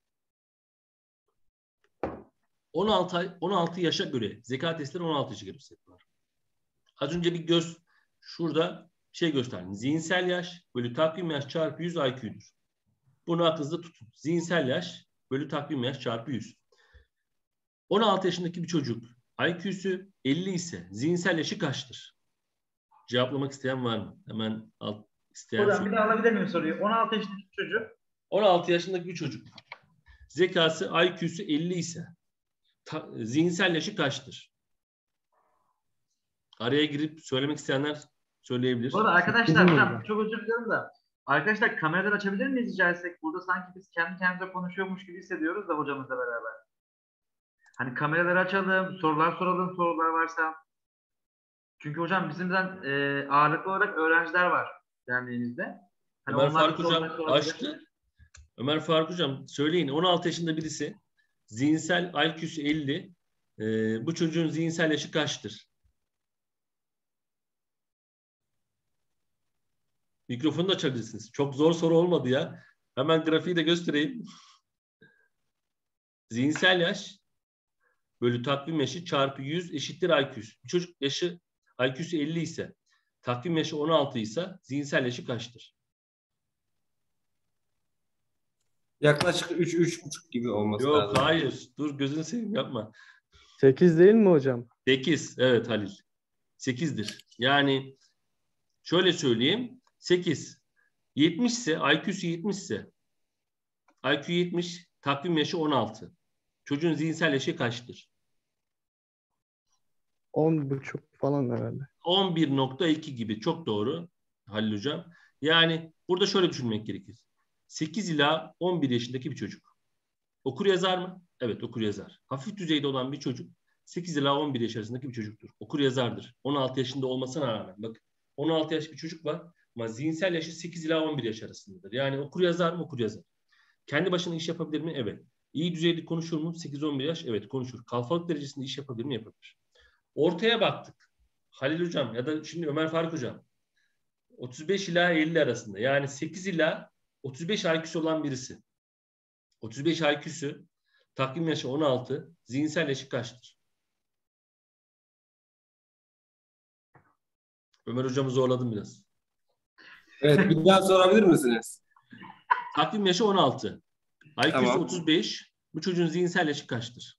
on altı, ay, on altı yaşa göre zeka testleri on altı yaşa göre yapılır. Az önce bir göz şurada şey gösterdim. Zihinsel yaş bölü takvim yaş çarpı yüz I Q'dur. Bunu aklınızda tutun. Zihinsel yaş bölü takvim yaş çarpı yüz. on altı yaşındaki bir çocuk I Q'su elli ise zihinsel yaşı kaçtır? Cevaplamak isteyen var mı? Hemen alt isteyen Hocam bir daha alabilir miyim soruyu? on altı yaşındaki çocuk. on altı yaşındaki bir çocuk. Zekası I Q'su elli ise ta, zihinsel yaşı kaçtır? Araya girip söylemek isteyenler söyleyebilir. Bu arada arkadaşlar hocam çok özür dilerim de Arkadaşlar kameraları açabilir miyiz rica etsek? Burada sanki biz kendi kendimize konuşuyormuş gibi hissediyoruz da hocamızla beraber. Hani kameraları açalım, sorular soralım, sorular varsa. Çünkü hocam bizimden e, ağırlıklı olarak öğrenciler var derneğimizde. Hani Ömer onlar Faruk sorular Hocam sorabilir. açtı. Ömer Faruk Hocam söyleyin. on altı yaşında birisi. Zihinsel I Q'su elli. Ee, bu çocuğun zihinsel yaşı kaçtır? Mikrofonu da açabilirsiniz. Çok zor soru olmadı ya. Hemen grafiği de göstereyim. Zihinsel yaş bölü takvim yaşı çarpı yüz eşittir I Q'su. Bir çocuk yaşı I Q'su elli ise takvim yaşı on altı ise zihinsel yaşı kaçtır? Yaklaşık üç üç buçuk gibi olması Yok lazım. hayır. Dur gözünü seveyim yapma. sekiz değil mi hocam? sekiz. Evet Halil. sekizdir. Yani şöyle söyleyeyim. sekiz. yetmiş ise I Q'su yetmiş ise I Q yetmiş, takvim yaşı on altı. Çocuğun zihinsel yaşı kaçtır? on buçuk falan herhalde. on bir nokta iki gibi. Çok doğru Halil Hocam. Yani burada şöyle düşünmek gerekir. sekiz ila on bir yaşındaki bir çocuk. Okur yazar mı? Evet okur yazar. Hafif düzeyde olan bir çocuk sekiz ila on bir yaş arasındaki bir çocuktur. Okur yazardır. on altı yaşında olmasına rağmen. Bak on altı yaş bir çocuk var ama zihinsel yaşı sekiz ila on bir yaş arasındadır. Yani okur yazar mı? Okur yazar. Kendi başına iş yapabilir mi? Evet. İyi düzeyde konuşur mu? sekiz on bir yaş? Evet konuşur. Kalfalık derecesinde iş yapabilir mi? Yapabilir. Ortaya baktık. Halil Hocam ya da şimdi Ömer Faruk Hocam. otuz beş ila elli arasında. Yani sekiz ila otuz beş I Q'su olan birisi. otuz beş I Q'su, takvim yaşı on altı, zihinsel yaşı kaçtır? Ömer Hocam'ı zorladım biraz. Evet, bir daha sorabilir misiniz? Takvim yaşı on altı. I Q'su Tamam. otuz beş. Bu çocuğun zihinsel yaşı kaçtır?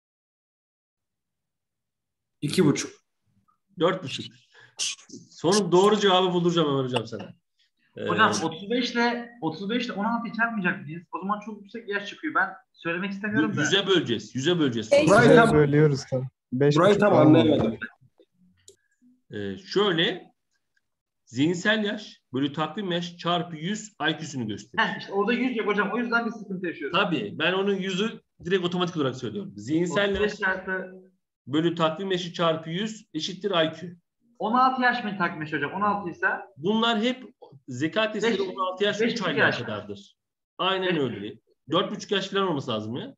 İki buçuk. Dört buçuk. Son doğru cevabı bulduracağım Ömer Hocam sana. Ee, Hocam otuz beş ile otuz beş ile on altıyı çarpmayacak mıyız? O zaman çok yüksek yaş çıkıyor. Ben söylemek istemiyorum da. Yüze böleceğiz. Yüze böleceğiz. Beş. Burayı Buraya tam, bölüyoruz tabii. Beş burayı buçuk tam falan anlayamadım. Ee, şöyle zihinsel yaş bölü takvim yaş çarpı yüz I Q'sunu gösterir. Heh, işte orada yüz yok hocam. O yüzden bir sıkıntı yaşıyoruz. Tabii ben onun yüzü direkt otomatik olarak söylüyorum. Zihinsel otuz yaş beş çarpı bölü takvim yaşı çarpı yüz eşittir I Q. on altı yaş mı takmış hocam? on altı ise Bunlar hep zeka testleri Beş- on altı yaş beş üç buçuk aylığa yaş. kadardır. Aynen Beş- öyle. dört buçuk yaş falan olması lazım ya.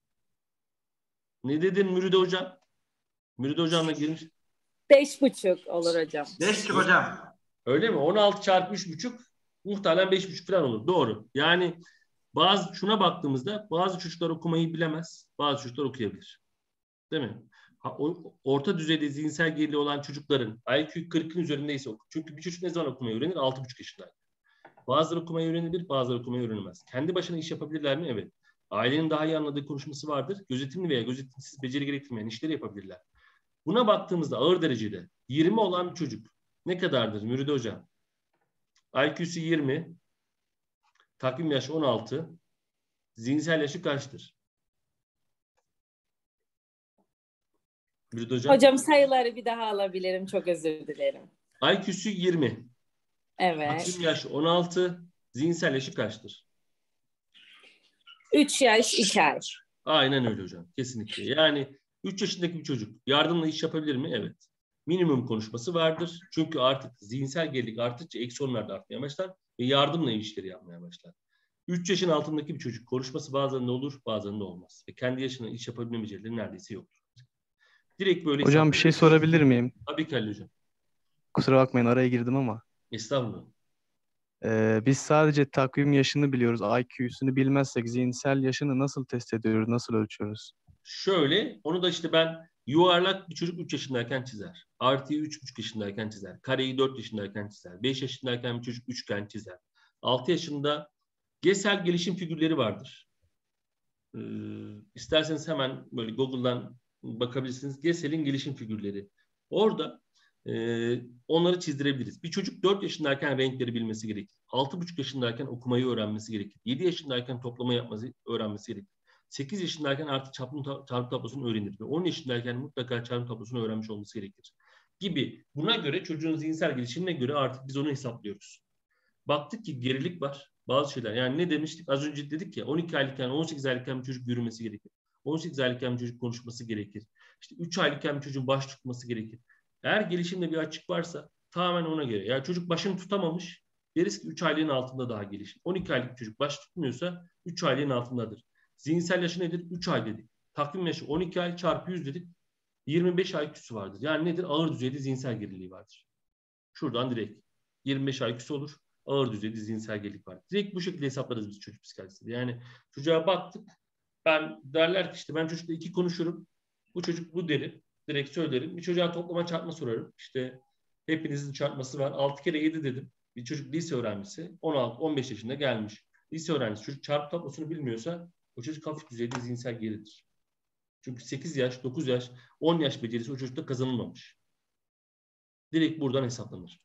Ne dedin Müride Hocam? Müride Hocam'la girmiş. Beş buçuk olur hocam. beş buçuk hocam. Öyle mi? on altı çarpı üç buçuk muhtemelen beş buçuk falan olur. Doğru. Yani bazı şuna baktığımızda bazı çocuklar okumayı bilemez. Bazı çocuklar okuyabilir. Değil mi? Ha, o, orta düzeyde zihinsel geriliği olan çocukların I Q kırkın üzerindeyse okur. Çünkü bir çocuk ne zaman okumayı öğrenir? altı buçuk yaşında. Bazıları okumayı öğrenebilir, bazıları okumayı öğrenemez. Kendi başına iş yapabilirler mi? Evet. Ailenin daha iyi anladığı konuşması vardır. Gözetimli veya gözetimsiz beceri gerektirmeyen işleri yapabilirler. Buna baktığımızda ağır derecede yirmi olan bir çocuk ne kadardır Müride Hocam? I Q'su yirmi, takvim yaşı on altı, zihinsel yaşı kaçtır? Müride Hocam. Hocam sayıları bir daha alabilirim. Çok özür dilerim. I Q'su yirmi, Evet. takvim yaşı on altı, zihinsel yaşı kaçtır? Üç yaş, iki ay. Aynen öyle hocam. Kesinlikle. Yani üç yaşındaki bir çocuk yardımla iş yapabilir mi? Evet. Minimum konuşması vardır. Çünkü artık zihinsel gerilik arttıkça eksonlar da artmaya başlar ve yardımla işleri yapmaya başlar. üç yaşın altındaki bir çocuk konuşması bazen de olur, bazen de olmaz. Ve kendi yaşına iş yapabilme becerileri neredeyse yoktur. Direkt böyle... Hocam bir şey sorabilir miyim? Tabii ki Ali Hocam. Kusura bakmayın araya girdim ama. Estağfurullah. Ee, biz sadece takvim yaşını biliyoruz. I Q'sunu bilmezsek zihinsel yaşını nasıl test ediyoruz, nasıl ölçüyoruz? Şöyle, onu da işte ben yuvarlak bir çocuk üç yaşındayken çizer. Artıyı üç buçuk yaşındayken çizer. Kareyi dört yaşındayken çizer. beş yaşındayken bir çocuk üçgen çizer. altı yaşında Gesell gelişim figürleri vardır. Ee, isterseniz hemen böyle Google'dan bakabilirsiniz. Gesell'in gelişim figürleri. Orada e, onları çizdirebiliriz. Bir çocuk dört yaşındayken renkleri bilmesi gerekir. altı buçuk yaşındayken okumayı öğrenmesi gerekir. yedi yaşındayken toplama yapması öğrenmesi gerekir. sekiz yaşındayken artık çarpım, çarpım tablosunu öğrenir. Ve on yaşındayken mutlaka çarpım tablosunu öğrenmiş olması gerekir. Gibi. Buna göre çocuğun zihinsel gelişimine göre artık biz onu hesaplıyoruz. Baktık ki gerilik var. Bazı şeyler. Yani ne demiştik? Az önce dedik ya on iki aylıkken on sekiz aylıkken bir çocuk yürümesi gerekir. on sekiz aylıkken bir çocuk konuşması gerekir. İşte üç aylıkken bir çocuğun baş tutması gerekir. Eğer gelişimde bir açık varsa tamamen ona göre. Yani çocuk başını tutamamış, deriz ki üç aylığın altında daha gelişim. on iki aylık bir çocuk baş tutmuyorsa üç aylığın altındadır. Zihinsel yaşı nedir? üç ay dedik. Takvim yaşı on iki ay çarpı yüz dedik. yirmi beş I Q'su vardır. Yani nedir? Ağır düzeyde zihinsel geriliği vardır. Şuradan direkt yirmi beş I Q'su olur. Ağır düzeyde zihinsel gerilik var. Direkt bu şekilde hesaplarız biz çocuk psikiyatrisinde. Yani çocuğa baktık. Ben derler ki işte ben çocukla iki konuşurum. Bu çocuk bu derim. Direkt söylerim. Bir çocuğa toplama çarpma sorarım. İşte hepinizin çarpması var. altı kere yedi dedim. Bir çocuk lise öğrencisi on altı on beş yaşında gelmiş. Lise öğrencisi çocuk çarpı tablosunu bilmiyorsa o çocuk hafif düzeyde zihinsel geridir. Çünkü sekiz yaş, dokuz yaş, on yaş becerisi o çocukta kazanılmamış. Direkt buradan hesaplanır.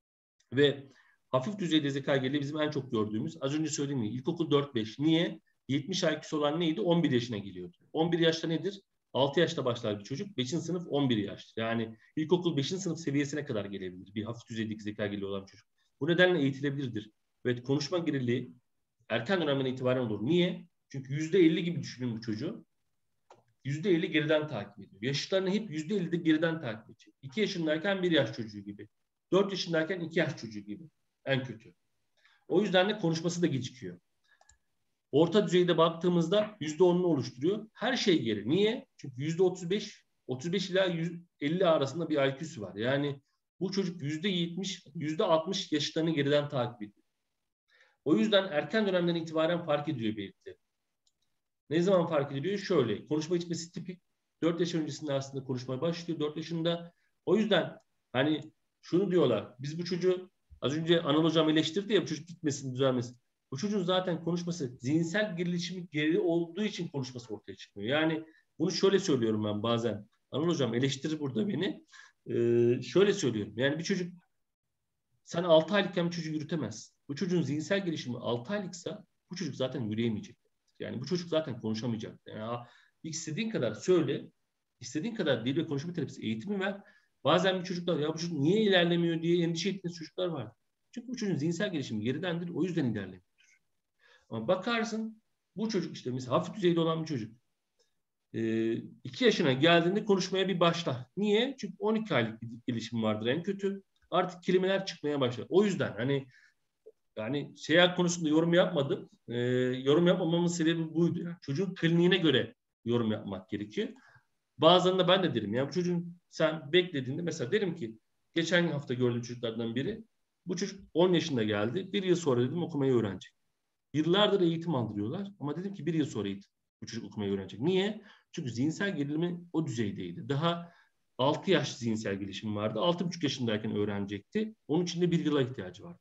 Ve hafif düzeyde zeka geriliği bizim en çok gördüğümüz. Az önce söylediğim gibi ilkokul dört beş. Niye? yetmiş I Q'su olan neydi? on bir yaşına geliyordu. on bir yaşta nedir? altı yaşta başlar bir çocuk. beşinci sınıf on bir yaş. Yani ilkokul beşinci sınıf seviyesine kadar gelebilir. Bir hafif düzeydeki zeka geriliği olan çocuk. Bu nedenle eğitilebilirdir. Evet, konuşma geriliği erken dönemden itibaren olur. Niye? Çünkü yüzde elli gibi düşünün bu çocuğu. yüzde elli geriden takip ediyor. Yaşlarını hep yüzde ellide geriden takip edecek. iki yaşındayken bir yaş çocuğu gibi. dört yaşındayken iki yaş çocuğu gibi. En kötü. O yüzden de konuşması da gecikiyor. Orta düzeyde baktığımızda yüzde onunu oluşturuyor. Her şey geri. Niye? Çünkü yüzde otuz beş, otuz beş ila elli arasında bir I Q'su var. Yani bu çocuk yüzde yetmiş, yüzde altmış yaşlarını geriden takip ediyor. O yüzden erken dönemden itibaren fark ediyor belirtileri. Ne zaman fark ediliyor? Şöyle. Konuşma içmesi tipik. dört yaş öncesinde aslında konuşmaya başlıyor. dört yaşında. O yüzden hani şunu diyorlar. Biz bu çocuğu az önce Anıl Hocam eleştirdi ya bu çocuk gitmesin, düzelmesin. Bu çocuğun zaten konuşması zihinsel gelişimi geri olduğu için konuşması ortaya çıkmıyor. Yani bunu şöyle söylüyorum ben bazen. Anıl Hocam eleştirir burada beni. Ee, şöyle söylüyorum. Yani bir çocuk sen altı aylıkken bir çocuğu yürütemezsin. Bu çocuğun zihinsel gelişimi altı aylıksa bu çocuk zaten yürüyemeyecek. Yani bu çocuk zaten konuşamayacak. Yani istediğin kadar söyle, istediğin kadar dil ve konuşma terapisi eğitimi ver. Bazen bir çocuklar ya bu çocuk niye ilerlemiyor diye endişe ettiğiniz çocuklar var. Çünkü bu çocuğun zihinsel gelişimi geridendir. O yüzden ilerlemiyordur. Ama bakarsın bu çocuk işte mesela hafif düzeyde olan bir çocuk. E, iki yaşına geldiğinde konuşmaya bir başlar. Niye? Çünkü on iki aylık bir gelişim vardır en kötü. Artık kelimeler çıkmaya başlar. O yüzden hani yani şey konusunda yorum yapmadım. Ee, yorum yapmamamın sebebi buydu. Yani çocuğun kliniğine göre yorum yapmak gerekiyor. Bazılarında ben de derim. Ya bu çocuğun sen beklediğinde mesela derim ki geçen hafta gördüğüm çocuklardan biri bu çocuk on yaşında geldi. Bir yıl sonra dedim okumayı öğrenecek. Yıllardır eğitim aldırıyorlar ama dedim ki bir yıl sonra eğitim, bu çocuk okumayı öğrenecek. Niye? Çünkü zihinsel gerilimi o düzeydeydi. Daha altı yaş zihinsel gelişimi vardı. altı buçuk yaşındayken öğrenecekti. Onun için de bir yıla ihtiyacı vardı.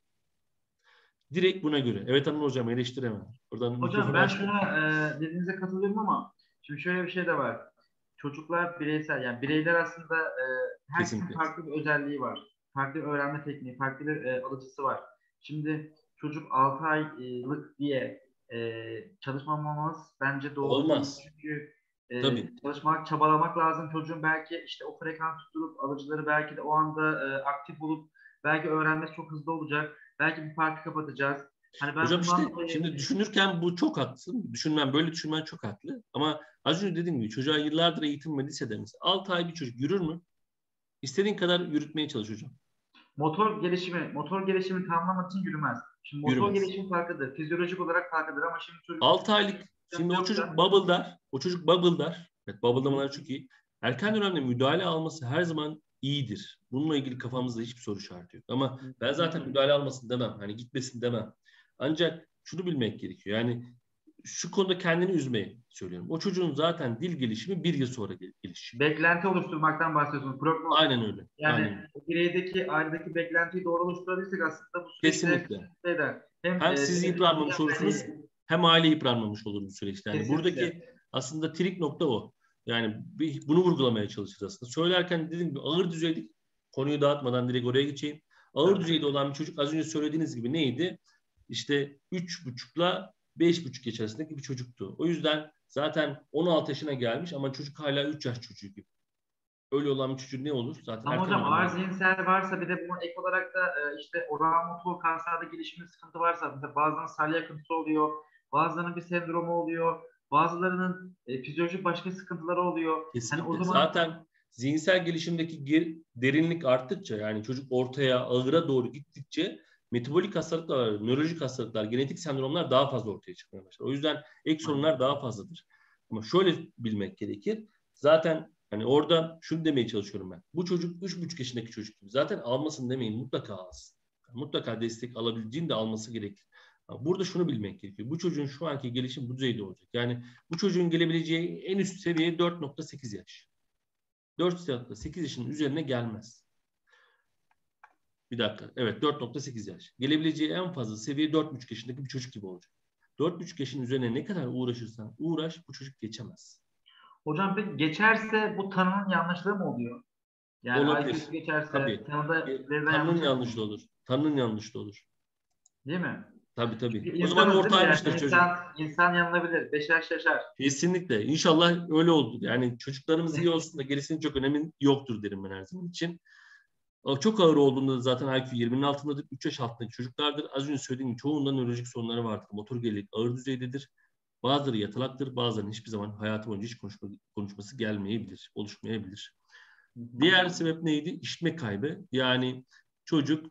Direkt buna göre. Evet Anıl Hocam eleştiremem. Oradan Hocam ben şuna e, dediğinize katılıyorum ama şimdi şöyle bir şey de var. Çocuklar bireysel yani bireyler aslında e, herkesin farklı bir özelliği var. Farklı bir öğrenme tekniği, farklı bir e, alıcısı var. Şimdi çocuk altı aylık diye e, çalışmamamız bence doğru olmaz. değil. Çünkü e, çalışmak, çabalamak lazım. Çocuğun belki işte o frekans tutturup alıcıları belki de o anda e, aktif olup belki öğrenmesi çok hızlı olacak. Belki bir farkı kapatacağız. Hani ben Hocam işte dolayı... şimdi düşünürken bu çok haklısın. Düşünmen, böyle düşünmen çok haklı. Ama az önce dediğim gibi çocuğa yıllardır eğitim ve lisede mesela altı ay bir çocuk yürür mü? İstediğin kadar yürütmeye çalış hocam. Motor gelişimi, motor gelişimi tamamlamak için yürümez. Şimdi motor Yürümez. gelişimi farklıdır. Fizyolojik olarak farklıdır ama şimdi çocuk... altı aylık, şimdi o çocuk bubble'dar. O çocuk bubble'dar. Evet, bubble'lamalar çok iyi. Erken dönemde müdahale alması her zaman iyidir. Bununla ilgili kafamızda hiçbir soru işareti yok. Ama ben zaten müdahale almasın demem. Hani gitmesin demem. Ancak şunu bilmek gerekiyor. Yani şu konuda kendini üzmeyi söylüyorum. O çocuğun zaten dil gelişimi bir yıl sonra gelişiyor. Beklenti oluşturmaktan bahsediyorsunuz. Prognoz. Aynen öyle. Yani Aynen. bireydeki, ailedeki beklentiyi doğru oluşturabilirsek aslında bu süreçte kesinlikle. Eder. Hem, hem e, siz yıpranmamış olursunuz hem aile yıpranmamış olur bu süreçte. Yani buradaki aslında trik nokta o. Yani bunu vurgulamaya çalışacağız aslında. Söylerken dediğim gibi ağır düzeyde, konuyu dağıtmadan direkt oraya geçeyim. Ağır evet. düzeyde olan bir çocuk az önce söylediğiniz gibi neydi? İşte üç buçukla beş buçuk yaş arasındaki bir çocuktu. O yüzden zaten on altı yaşına gelmiş ama çocuk hala üç yaş çocuğu gibi. Öyle olan bir çocuğun ne olur? Zaten Ama erken hocam ağır öğrenmesi. zihinsel varsa bir de buna ek olarak da e, işte oral motor kaslarda gelişimde sıkıntı varsa mesela bazılarının salya akıntısı oluyor, bazılarının bir sendromu oluyor, bazılarının e, fizyolojik başka sıkıntıları oluyor. Hani o Kesinlikle. zaman Zaten zihinsel gelişimdeki gir- derinlik arttıkça yani çocuk ortaya, ağıra doğru gittikçe metabolik hastalıklar, nörolojik hastalıklar, genetik sendromlar daha fazla ortaya çıkmaya başlar. O yüzden ek sorunlar daha fazladır. Ama şöyle bilmek gerekir. Zaten hani orada şunu demeye çalışıyorum ben. Bu çocuk üç buçuk yaşındaki çocuk gibi. Zaten almasın demeyin, mutlaka alsın. Mutlaka destek alabildiğinde alması gerekir. Burada şunu bilmek gerekiyor. Bu çocuğun şu anki gelişim bu düzeyde olacak. Yani bu çocuğun gelebileceği en üst seviye dört nokta sekiz yaş. dört nokta sekiz yaşının üzerine gelmez. Bir dakika. Evet, dört nokta sekiz yaş. Gelebileceği en fazla seviye dört buçuk yaşındaki bir çocuk gibi olacak. dört buçuk yaşın üzerine ne kadar uğraşırsan uğraş bu çocuk geçemez. hocam peki geçerse bu tanının yanlışlığı mı oluyor? Yani Olabilir. I Q'su geçerse Tabii. tanıda E, verilen Tanının yanlışlık mı yanlışlığı olur? olur. Tanının yanlışlığı olur. Değil mi? Tabii tabii. Çünkü O zaman insanız değil mi? Yani ortaymıştır çocuk. insan, insan yanılabilir. Beşer şaşar. Kesinlikle. İnşallah öyle oldu. Yani çocuklarımız iyi olsun da gerisinin çok önemi yoktur derim ben her zaman için. Çok ağır olduğunda da zaten I Q yirminin altındadır. üç yaş altındaki çocuklardır. Az önce söylediğim gibi çoğunda nörolojik sorunları vardır. Motor gerilik ağır düzeydedir. Bazıları yatalaktır. Bazılarının hiçbir zaman hayatı boyunca hiç konuşma, konuşması gelmeyebilir. Oluşmayabilir. Diğer sebep neydi? İşitme kaybı. Yani çocuk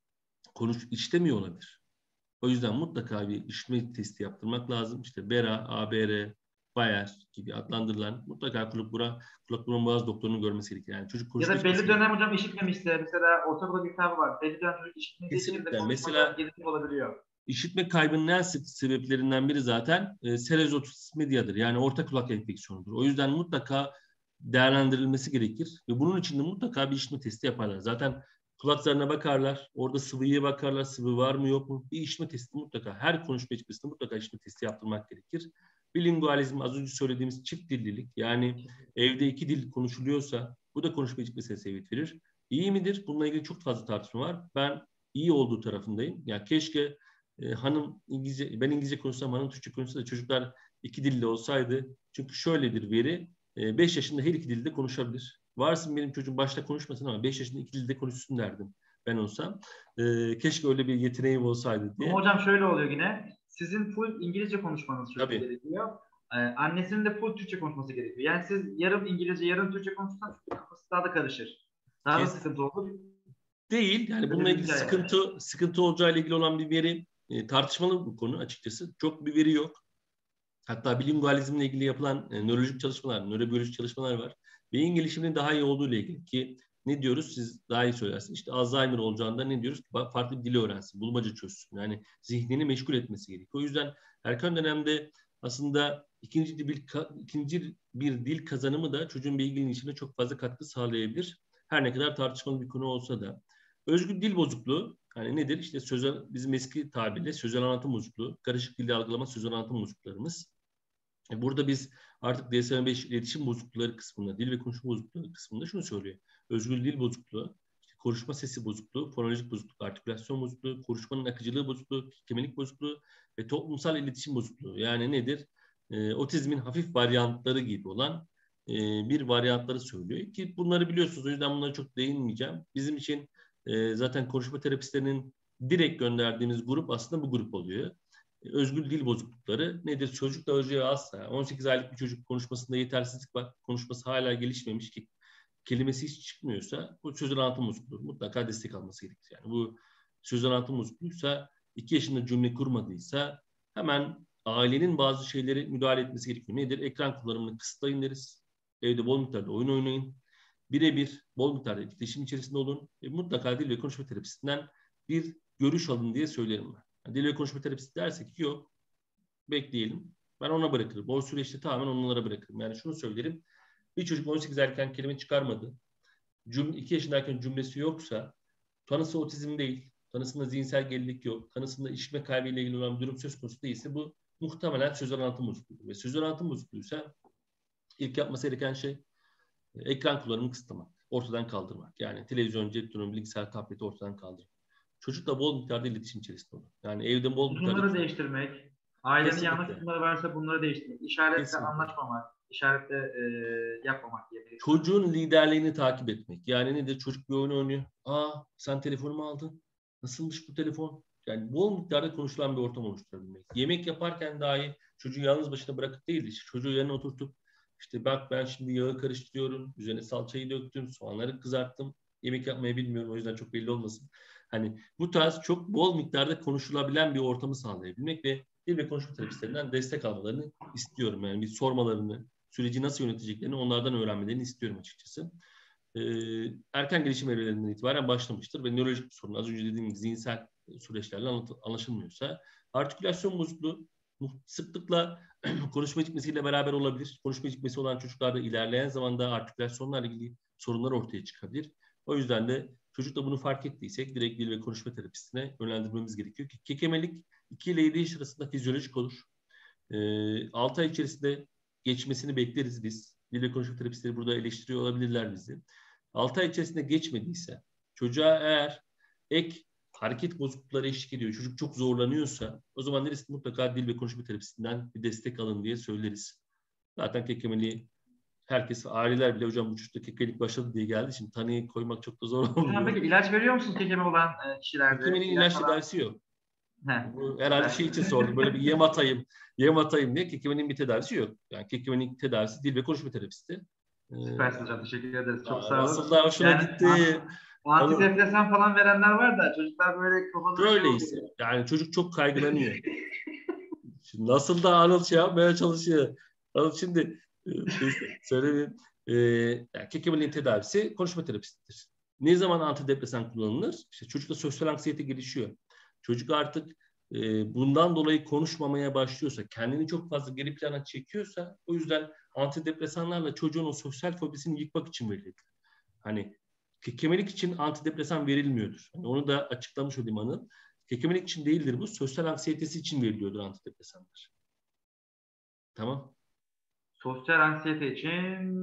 konuş işitemiyor olabilir. O yüzden mutlaka bir işitme testi yaptırmak lazım. İşte Bera, A B R, Bayer gibi adlandırılan mutlaka kulak burun, kulak burun boğaz doktorunu görmesi gerekir. Yani çocuk Ya konuşma da belli işitmesi dönem hocam işitmemişse mesela ortaokulda bir tabir var. Belli dönem çocuk işitmediği için de kesinlikle. konuşmada Mesela gerilim olabiliyor. İşitme kaybının en sık sebeplerinden biri zaten e, serezotis mediadır. Yani orta kulak enfeksiyonudur. O yüzden mutlaka değerlendirilmesi gerekir. Ve bunun için de mutlaka bir işitme testi yaparlar. Zaten kulak zarına bakarlar. Orada sıvıya bakarlar. Sıvı var mı yok mu? Bir işitme testi mutlaka. Her konuşma içerisinde mutlaka işitme testi yaptırmak gerekir. Bilingualizm az önce söylediğimiz çift dillilik. Yani evde iki dil konuşuluyorsa bu da konuşma içerisinde sebebiyet verir. İyi midir? Bununla ilgili çok fazla tartışma var. Ben iyi olduğu tarafındayım. Ya keşke e, hanım İngilizce, ben İngilizce konuşsam, hanım Türkçe konuşsa da çocuklar iki dilli olsaydı. Çünkü şöyledir veri, beş yaşında her iki dilde konuşabilir. Varsın benim çocuğum başta konuşmasın ama beş yaşında iki dilde konuşsun derdim ben olsam. E, keşke öyle bir yeteneğim olsaydı diye. Ama hocam şöyle oluyor yine. Sizin full İngilizce konuşmanız çok Tabii. gerekiyor. Ee, annesinin de full Türkçe konuşması gerekiyor. Yani siz yarım İngilizce, yarım Türkçe konuşursanız kafası daha da karışır. Daha da Kes- sıkıntı olur. Değil. Yani Öyle bununla bir ilgili hikaye var. sıkıntı sıkıntı olacağıyla ilgili olan bir veri e, tartışmalı bu konu açıkçası. Çok bir veri yok. Hatta bilingualizmle ilgili yapılan e, nörolojik çalışmalar, nörobiyolojik çalışmalar var. Beyin gelişiminin daha iyi olduğu ile ilgili ki ne diyoruz? Siz daha iyi söylersiniz. İşte Alzheimer olacağında ne diyoruz? Farklı bir dili öğrensin, bulmaca çözsün. Yani zihnini meşgul etmesi gerekiyor. O yüzden erken dönemde aslında ikinci dil, ikinci bir dil kazanımı da çocuğun beyin gelişimine çok fazla katkı sağlayabilir. Her ne kadar tartışmalı bir konu olsa da. Özgür dil bozukluğu hani nedir? İşte sözel, bizim eski tabirle sözel anlatım bozukluğu, karışık dilde algılama sözel anlatım bozukluklarımız. Burada biz artık D S M beş iletişim bozuklukları kısmında, dil ve konuşma bozuklukları kısmında şunu söylüyor. Özgür dil bozukluğu, işte konuşma sesi bozukluğu, fonolojik bozukluk, artikülasyon bozukluğu, konuşmanın akıcılığı bozukluğu, kekemelik bozukluğu ve toplumsal iletişim bozukluğu. Yani nedir? E, otizmin hafif varyantları gibi olan e, bir varyantları söylüyor. Ki bunları biliyorsunuz, o yüzden bunlara çok değinmeyeceğim. Bizim için e, zaten konuşma terapistlerinin direkt gönderdiğimiz grup aslında bu grup oluyor. Özgür dil bozuklukları nedir? Çocukla özgür azsa, on sekiz aylık bir çocuk konuşmasında yetersizlik var, konuşması hala gelişmemiş ki kelimesi hiç çıkmıyorsa bu sözel anlatım bozukluğu. Mutlaka destek alması gerekir. Yani bu sözel anlatım bozukluğuysa, iki yaşında cümle kurmadıysa hemen ailenin bazı şeyleri müdahale etmesi gerekiyor. Nedir? Ekran kullanımını kısıtlayın deriz. Evde bol miktarda oyun oynayın. Birebir bol miktarda etkileşim içerisinde olun. E, mutlaka dil ve konuşma terapisinden bir görüş alın diye söylerim ben. Yani dil ve konuşma terapisti derse ki yok, bekleyelim. Ben ona bırakırım. O süreçte tamamen onlara bırakırım. Yani şunu söylerim. Bir çocuk on sekiz erken kelime çıkarmadı. Cüm, iki yaşındayken cümlesi yoksa tanısı otizm değil. Tanısında zihinsel gerilik yok. Tanısında işitme kaybıyla ilgili olan bir durum söz konusu değilse bu muhtemelen sözel anlatım bozukluğu. Ve sözel anlatım bozukluğuysa ilk yapması gereken şey ekran kullanımını kısıtlamak. Ortadan kaldırmak. Yani televizyon, cep telefonu, bilgisayar, tableti ortadan kaldırmak. Çocukla bol miktarda iletişim içerisinde olur. Yani evde bol miktarda... Tutumları değiştirmek. Ailenin Kesinlikle. yanlış tutumları varsa bunları değiştirmek. İşaretle Kesinlikle. anlaşmamak. İşaretle e, yapmamak diye. çocuğun liderliğini takip etmek. Yani nedir? Çocuk bir oyun oynuyor. Aa, sen telefonumu aldın. Nasılmış bu telefon? Yani bol miktarda konuşulan bir ortam oluşturabilmek. Yemek yaparken dahi çocuğu yalnız başına bırakıp değil, işte çocuğu yanına oturtup işte bak ben şimdi yağı karıştırıyorum, üzerine salçayı döktüm, soğanları kızarttım. Yemek yapmayı bilmiyorum, o yüzden çok belli olmasın. Hani bu tarz çok bol miktarda konuşulabilen bir ortamı sağlayabilmek ve dil ve konuşma terapistlerinden destek almalarını istiyorum. Yani bir sormalarını, süreci nasıl yöneteceklerini onlardan öğrenmelerini istiyorum açıkçası. Ee, erken gelişim evrelerinden itibaren başlamıştır ve nörolojik bir sorun, az önce dediğim gibi zihinsel süreçlerle anlaşılmıyorsa, artikülasyon bozukluğu sıklıkla konuşma gecikmesiyle beraber olabilir. Konuşma gecikmesi olan çocuklarda ilerleyen zamanda artikülasyonlarla ilgili sorunlar ortaya çıkabilir. O yüzden de çocuk da bunu fark ettiysek direkt dil ve konuşma terapistine yönlendirmemiz gerekiyor ki kekemelik iki ile yedi yaş arasında fizyolojik olur. Ee, altı ay içerisinde geçmesini bekleriz biz. Dil ve konuşma terapistleri burada eleştiriyor olabilirler bizi. altı ay içerisinde geçmediyse, çocuğa eğer ek hareket bozuklukları eşlik ediyor, çocuk çok zorlanıyorsa, o zaman neresi mutlaka dil ve konuşma terapistinden bir destek alın diye söyleriz. Zaten kekemeliği herkes, aileler bile hocam bu çocukta kekemelik başladı diye geldi. Şimdi tanıyı koymak çok da zor Hocam olmuyor. peki ilaç veriyor musunuz kekeme olan e, kişilerde? Kekemeliğin İlaç ilaç falan- tedavisi yok. He, Bu herhalde süper. şey için sordum. Böyle bir yem atayım, yem atayım diye. Kekemenin bir tedavisi yok. Yani kekemenin tedavisi dil ve konuşma terapisti. Ee, Süpersiniz hocam. Teşekkür ederiz. Çok aa, sağ olun. nasıl da hoşuna Yani, gitti. antidepresan falan verenler var da çocuklar böyle kafaları şey Böyleyse. oluyor. Yani çocuk çok kaygılanıyor. Şimdi nasıl da Anıl şey yapmaya çalışıyor. Anıl şimdi e, söyleyeyim. E, yani kekemenin tedavisi konuşma terapisidir. Ne zaman antidepresan kullanılır? İşte çocukta sosyal anksiyete gelişiyor. Çocuk artık e, bundan dolayı konuşmamaya başlıyorsa, kendini çok fazla geri plana çekiyorsa, o yüzden antidepresanlarla çocuğun o sosyal fobisini yıkmak için verilir. Hani kekemelik için antidepresan verilmiyordur. Yani onu da açıklamış olayım Anıl. Kekemelik için değildir bu. Sosyal anksiyetesi için veriliyordur antidepresanlar. Tamam. Sosyal anksiyete için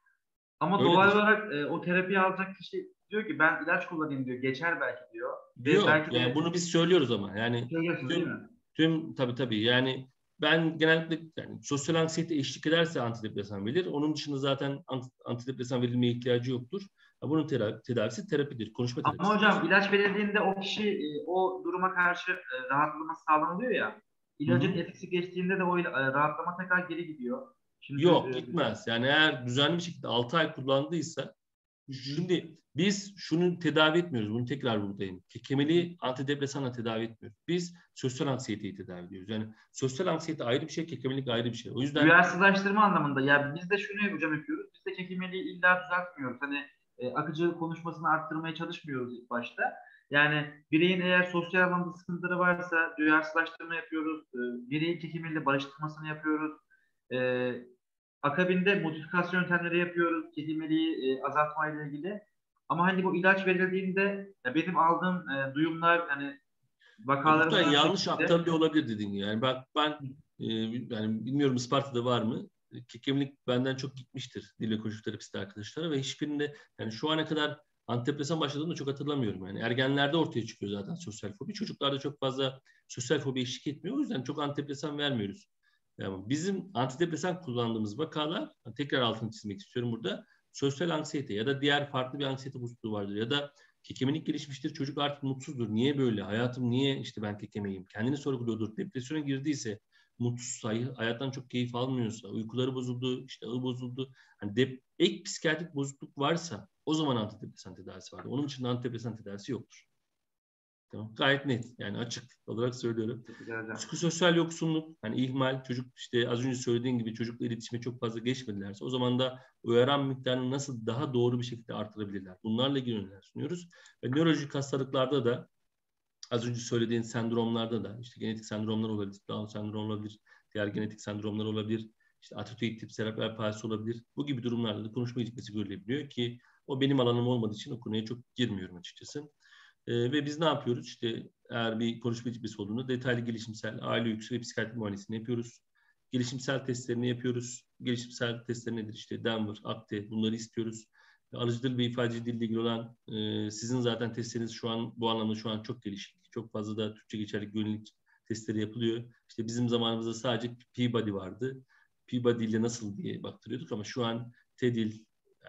ama Öyledir. doğal olarak e, o terapiyi alacak kişi diyor ki ben ilaç kullanayım diyor. Geçer belki diyor. Ve Diyor. belki de Yani bunu biz söylüyoruz ama. Yani söylüyorsunuz değil tüm, mi? tüm tabii tabii yani ben genellikle yani sosyal anksiyete eşlik ederse antidepresan verilir. Onun dışında zaten antidepresan verilmeye ihtiyacı yoktur. Bunun tera- tedavisi terapidir. Konuşma Ama terapisidir. hocam ilaç verildiğinde o kişi e, o duruma karşı e, rahatlaması sağlanılıyor ya. İlacın Hı hı. etkisi geçtiğinde de o il- e, rahatlama tekrar geri gidiyor. Şimdi Yok e, gitmez. Yani eğer düzenli bir şekilde altı ay kullandıysa, şimdi biz şunu tedavi etmiyoruz. Bunu tekrar buradayım. Kekemeliği antidepresanla tedavi etmiyoruz. Biz sosyal anksiyeteyi tedavi ediyoruz. Yani sosyal anksiyete ayrı bir şey, kekemelik ayrı bir şey. O yüzden duyarsızlaştırma anlamında ya biz de şunu hocam yapıyoruz. Biz de kekemeliği illa düzeltmiyoruz. Hani e, akıcı konuşmasını arttırmaya çalışmıyoruz ilk başta. Yani bireyin eğer sosyal anlamda sıkıntıları varsa duyarsızlaştırma yapıyoruz. E, bireyin kekemeliyle barıştırmasını yapıyoruz. E, akabinde modifikasyon yöntemleri yapıyoruz. Kekemeliği e, azaltmayla ilgili. Ama hani bu ilaç verildiğinde ya benim aldığım e, duyumlar hani ya muhtemelen vakalarımdan yanlış şekilde aktarılıyor olabilir dediğin gibi. Yani bak ben e, yani bilmiyorum Isparta'da var mı? Kekemlik benden çok gitmiştir dil ve konuşma terapisti arkadaşlara ve hiçbirinde yani şu ana kadar antidepresan başladığımda çok hatırlamıyorum. Yani ergenlerde ortaya çıkıyor zaten sosyal fobi. Çocuklarda çok fazla sosyal fobi eşlik etmiyor. O yüzden çok antidepresan vermiyoruz. Yani bizim antidepresan kullandığımız vakalar, tekrar altını çizmek istiyorum burada, sosyal anksiyete ya da diğer farklı bir anksiyete bozukluğu vardır ya da kekemelik gelişmiştir. Çocuk artık mutsuzdur. Niye böyle? Hayatım niye işte ben kekemeyim? Kendini sorguluyordur. Depresyona girdiyse, mutsuz, hayattan çok keyif almıyorsa, uykuları bozuldu, işte ağı bozuldu. Hani dep ek psikiyatrik bozukluk varsa o zaman antidepresan tedavisi vardır. Onun için antidepresan tedavisi yoktur. Tamam. Gayet net. Yani açık olarak söylüyorum. Psikososyal yoksunluk, hani ihmal, çocuk işte az önce söylediğin gibi çocukla iletişime çok fazla geçmedilerse o zaman da uyaran miktarını nasıl daha doğru bir şekilde artırabilirler? Bunlarla ilgili öneriler sunuyoruz. Ve nörolojik hastalıklarda da az önce söylediğin sendromlarda da işte genetik sendromlar olabilir, Down sendromu olabilir, diğer genetik sendromlar olabilir, işte atipiik tip serebral palsi olabilir. Bu gibi durumlarda da konuşma gecikmesi görülebiliyor ki o benim alanım olmadığı için o konuya çok girmiyorum açıkçası. Ee, ve biz ne yapıyoruz? İşte eğer bir konuşma gecikmesi olduğunda detaylı gelişimsel, aile öyküsü ve psikiyatri muayenesini yapıyoruz. Gelişimsel testlerini yapıyoruz. Gelişimsel testler nedir? İşte Denver, Akte bunları istiyoruz. Alıcı dil ve ifadeci dille ilgili olan e, sizin zaten testleriniz şu an bu anlamda şu an çok gelişik. Çok fazla da Türkçe geçerli güvenlik testleri yapılıyor. İşte bizim zamanımızda sadece Peabody vardı. Peabody ile nasıl diye baktırıyorduk ama şu an TEDIL,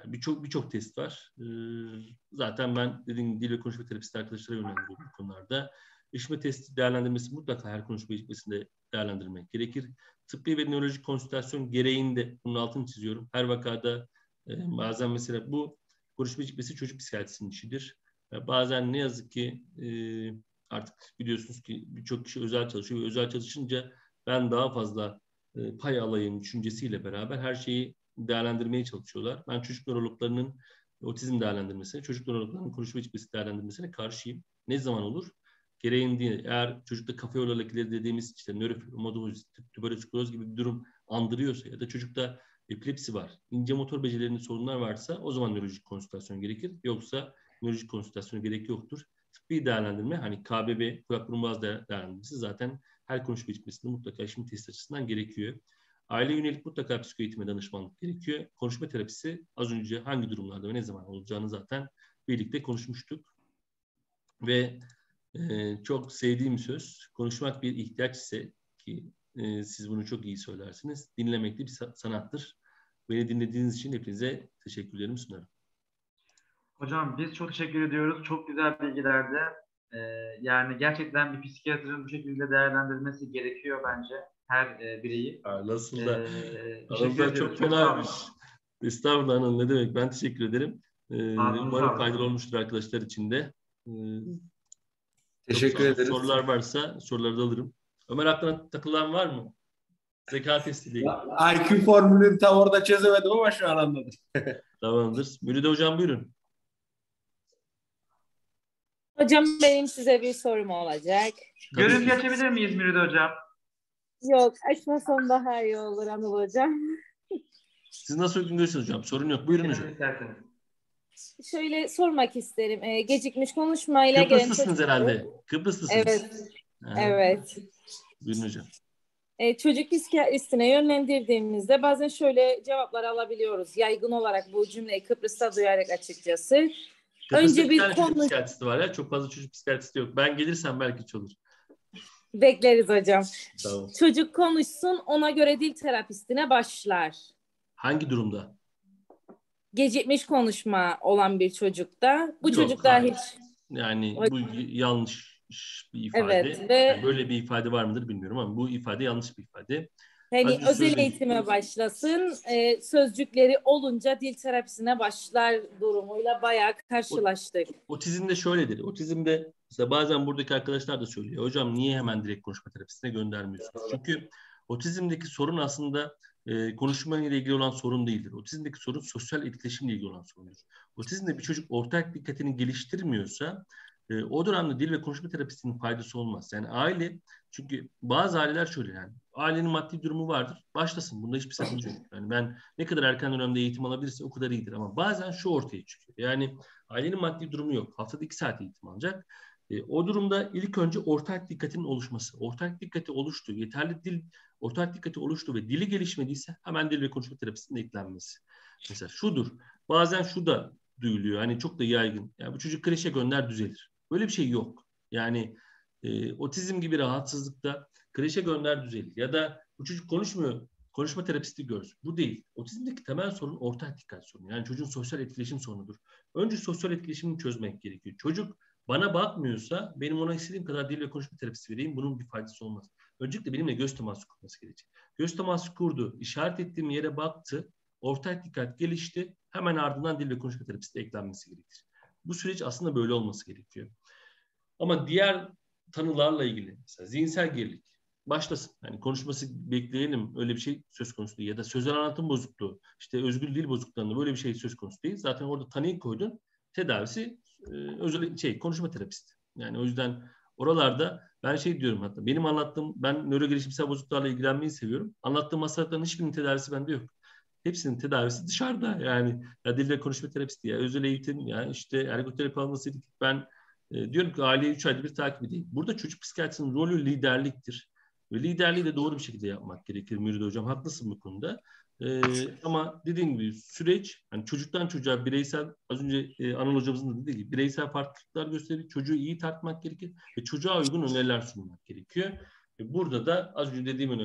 Yani birçok birçok test var. Ee, zaten ben dediğim gibi dil ve konuşma terapisti arkadaşlara yönlendiriyorum bu konularda. İşitme testi değerlendirmesi mutlaka her konuşma gecikmesinde değerlendirmek gerekir. Tıbbi ve nörolojik konsültasyon gereğinde bunun altını çiziyorum. Her vakada e, bazen mesela bu konuşma gecikmesi çocuk psikiyatrisinin işidir. E, bazen ne yazık ki e, artık biliyorsunuz ki birçok kişi özel çalışıyor ve özel çalışınca ben daha fazla e, pay alayım düşüncesiyle beraber her şeyi değerlendirmeye çalışıyorlar. Ben çocuk nörologlarının otizm değerlendirmesine, çocuk nörologlarının konuşma gecikmesi değerlendirmesine karşıyım. Ne zaman olur? Gereğindiği, eğer çocukta kafa yolu hareketleri dediğimiz işte nörofibromatoz, tüberoküloz gibi bir durum andırıyorsa ya da çocukta epilepsi var, ince motor becerilerinde sorunlar varsa o zaman nörolojik konsültasyon gerekir. Yoksa nörolojik konsültasyona gerek yoktur. Tıbbi değerlendirme, hani K B B, kulak burun boğaz değerlendirmesi zaten her konuşma gecikmesinde mutlaka işitme testi açısından gerekiyor. Aile yönelik mutlaka psikoeğitime danışmanlık gerekiyor. Konuşma terapisi az önce hangi durumlarda ve ne zaman olacağını zaten birlikte konuşmuştuk. Ve e, çok sevdiğim söz, konuşmak bir ihtiyaç ise ki e, siz bunu çok iyi söylersiniz, dinlemek de bir sanattır. Beni dinlediğiniz için hepinize teşekkürlerimi sunarım. Hocam biz çok teşekkür ediyoruz. Çok güzel bilgilerdi. Ee, yani gerçekten bir psikiyatrın bu şekilde değerlendirmesi gerekiyor bence her e, bireyi. Ha, nasıl da Ee, aranızda çok fenaymış. Estağfurullah Hanım, ne demek, ben teşekkür ederim. Ee, umarım faydalı olmuştur arkadaşlar için de. Ee, Teşekkür ederiz. Sorular varsa soruları da alırım. Ömer, aklına takılan var mı? Zeka testi değil. I Q formülünü tam orada çözemedim ama şu an anladım. Tamamdır. Müride hocam buyurun. Hocam benim size bir sorum olacak. Görüntü açabilir miyiz Müride hocam? Yok, açmasam daha iyi olur Anıl hocam. Siz nasıl uygun görüyorsunuz hocam? Sorun yok. Buyurun hocam. İsterseniz. Şöyle sormak isterim. Ee, gecikmiş konuşmayla gelen Kıbrıslısınız çocuk... herhalde. Kıbrıslısınız. Evet. Ha. Evet. Buyurun hocam. Ee, çocuk psikiyatristine yönlendirdiğimizde bazen şöyle cevaplar alabiliyoruz. Yaygın olarak bu cümleyi Kıbrıs'ta duyarak açıkçası. Kıbrıs'ta Önce bir bir tane konu... çocuk psikiyatristi var ya. Çok fazla çocuk psikiyatristi yok. Ben gelirsem belki hiç olur. Bekleriz hocam. Tamam. Çocuk konuşsun, ona göre dil terapistine başlar. Hangi durumda? Gecikmiş konuşma olan bir çocukta. Bu Yok, çocukta hayır. hiç... Yani bu yanlış bir ifade. Evet, ve yani böyle bir ifade var mıdır bilmiyorum ama bu ifade yanlış bir ifade. hani Hadi özel söyleyeyim. eğitime başlasın, e, sözcükleri olunca dil terapisine başlar durumuyla bayağı karşılaştık. Otizmde şöyledir. Otizmde mesela bazen buradaki arkadaşlar da söylüyor. Hocam niye hemen direkt konuşma terapisine göndermiyorsunuz? Çünkü otizmdeki sorun aslında e, konuşmayla ilgili olan sorun değildir. Otizmdeki sorun sosyal etkileşimle ilgili olan sorundur. Otizmde bir çocuk ortak dikkatini geliştirmiyorsa e, o dönemde dil ve konuşma terapisinin faydası olmaz. Yani aile, çünkü bazı aileler şöyle, yani ailenin maddi durumu vardır. Başlasın. Bunda hiçbir sakınca yok. Yani ben ne kadar erken dönemde eğitim alabilirse o kadar iyidir. Ama bazen şu ortaya çıkıyor. Yani ailenin maddi durumu yok. Haftada iki saat eğitim alacak. E, o durumda ilk önce ortak dikkatinin oluşması. Ortak dikkati oluştu. Yeterli dil, ortak dikkati oluştu ve dili gelişmediyse hemen dil ve konuşma terapisinin eklenmesi. Mesela şudur. Bazen şu da duyuluyor. Hani çok da yaygın. Yani bu çocuk kreşe gönder düzelir. Böyle bir şey yok. Yani e, otizm gibi rahatsızlıkta kreşe gönder düzelir. Ya da bu çocuk konuşmuyor, konuşma terapisti görsün. Bu değil. Otizmdeki temel sorun ortak dikkat sorunu. Yani çocuğun sosyal etkileşim sorunudur. Önce sosyal etkileşimini çözmek gerekiyor. Çocuk bana bakmıyorsa benim ona istediğim kadar dil ve konuşma terapisi vereyim. Bunun bir faydası olmaz. Öncelikle benimle göz teması kurması gerekecek. Göz teması kurdu, işaret ettiğim yere baktı, ortak dikkat gelişti. Hemen ardından dil ve konuşma terapisi de eklenmesi gerekir. Bu süreç aslında böyle olması gerekiyor. Ama diğer tanılarla ilgili, mesela zihinsel gerilik başlasın. Yani konuşması bekleyelim, öyle bir şey söz konusu değil. Ya da sözel anlatım bozukluğu, işte özgür dil bozukluğunda böyle bir şey söz konusu değil. Zaten orada tanıyı koydun, tedavisi e, özel şey konuşma terapisti. Yani o yüzden oralarda ben şey diyorum, hatta benim anlattığım, ben nöro gelişimsel bozukluklarla ilgilenmeyi seviyorum. Anlattığım hastalıkların hiçbirinin tedavisi bende yok. Hepsinin tedavisi dışarıda. Yani ya dil ve konuşma terapisti, ya özel eğitim, ya işte ergoterapi alması. Ben e, diyorum ki aileyi üç ayda bir takip edeyim. Burada çocuk psikiyatrisinin rolü liderliktir. Ve liderliği de doğru bir şekilde yapmak gerekir Müride hocam. Haklısın bu konuda. Ee, ama dediğim gibi süreç, hani çocuktan çocuğa bireysel, az önce e, Anıl hocamızın da dediği gibi bireysel farklılıklar gösterir. Çocuğu iyi tartmak gerekir ve çocuğa uygun öneriler sunmak gerekiyor. Ve burada da az önce dediğim öneriler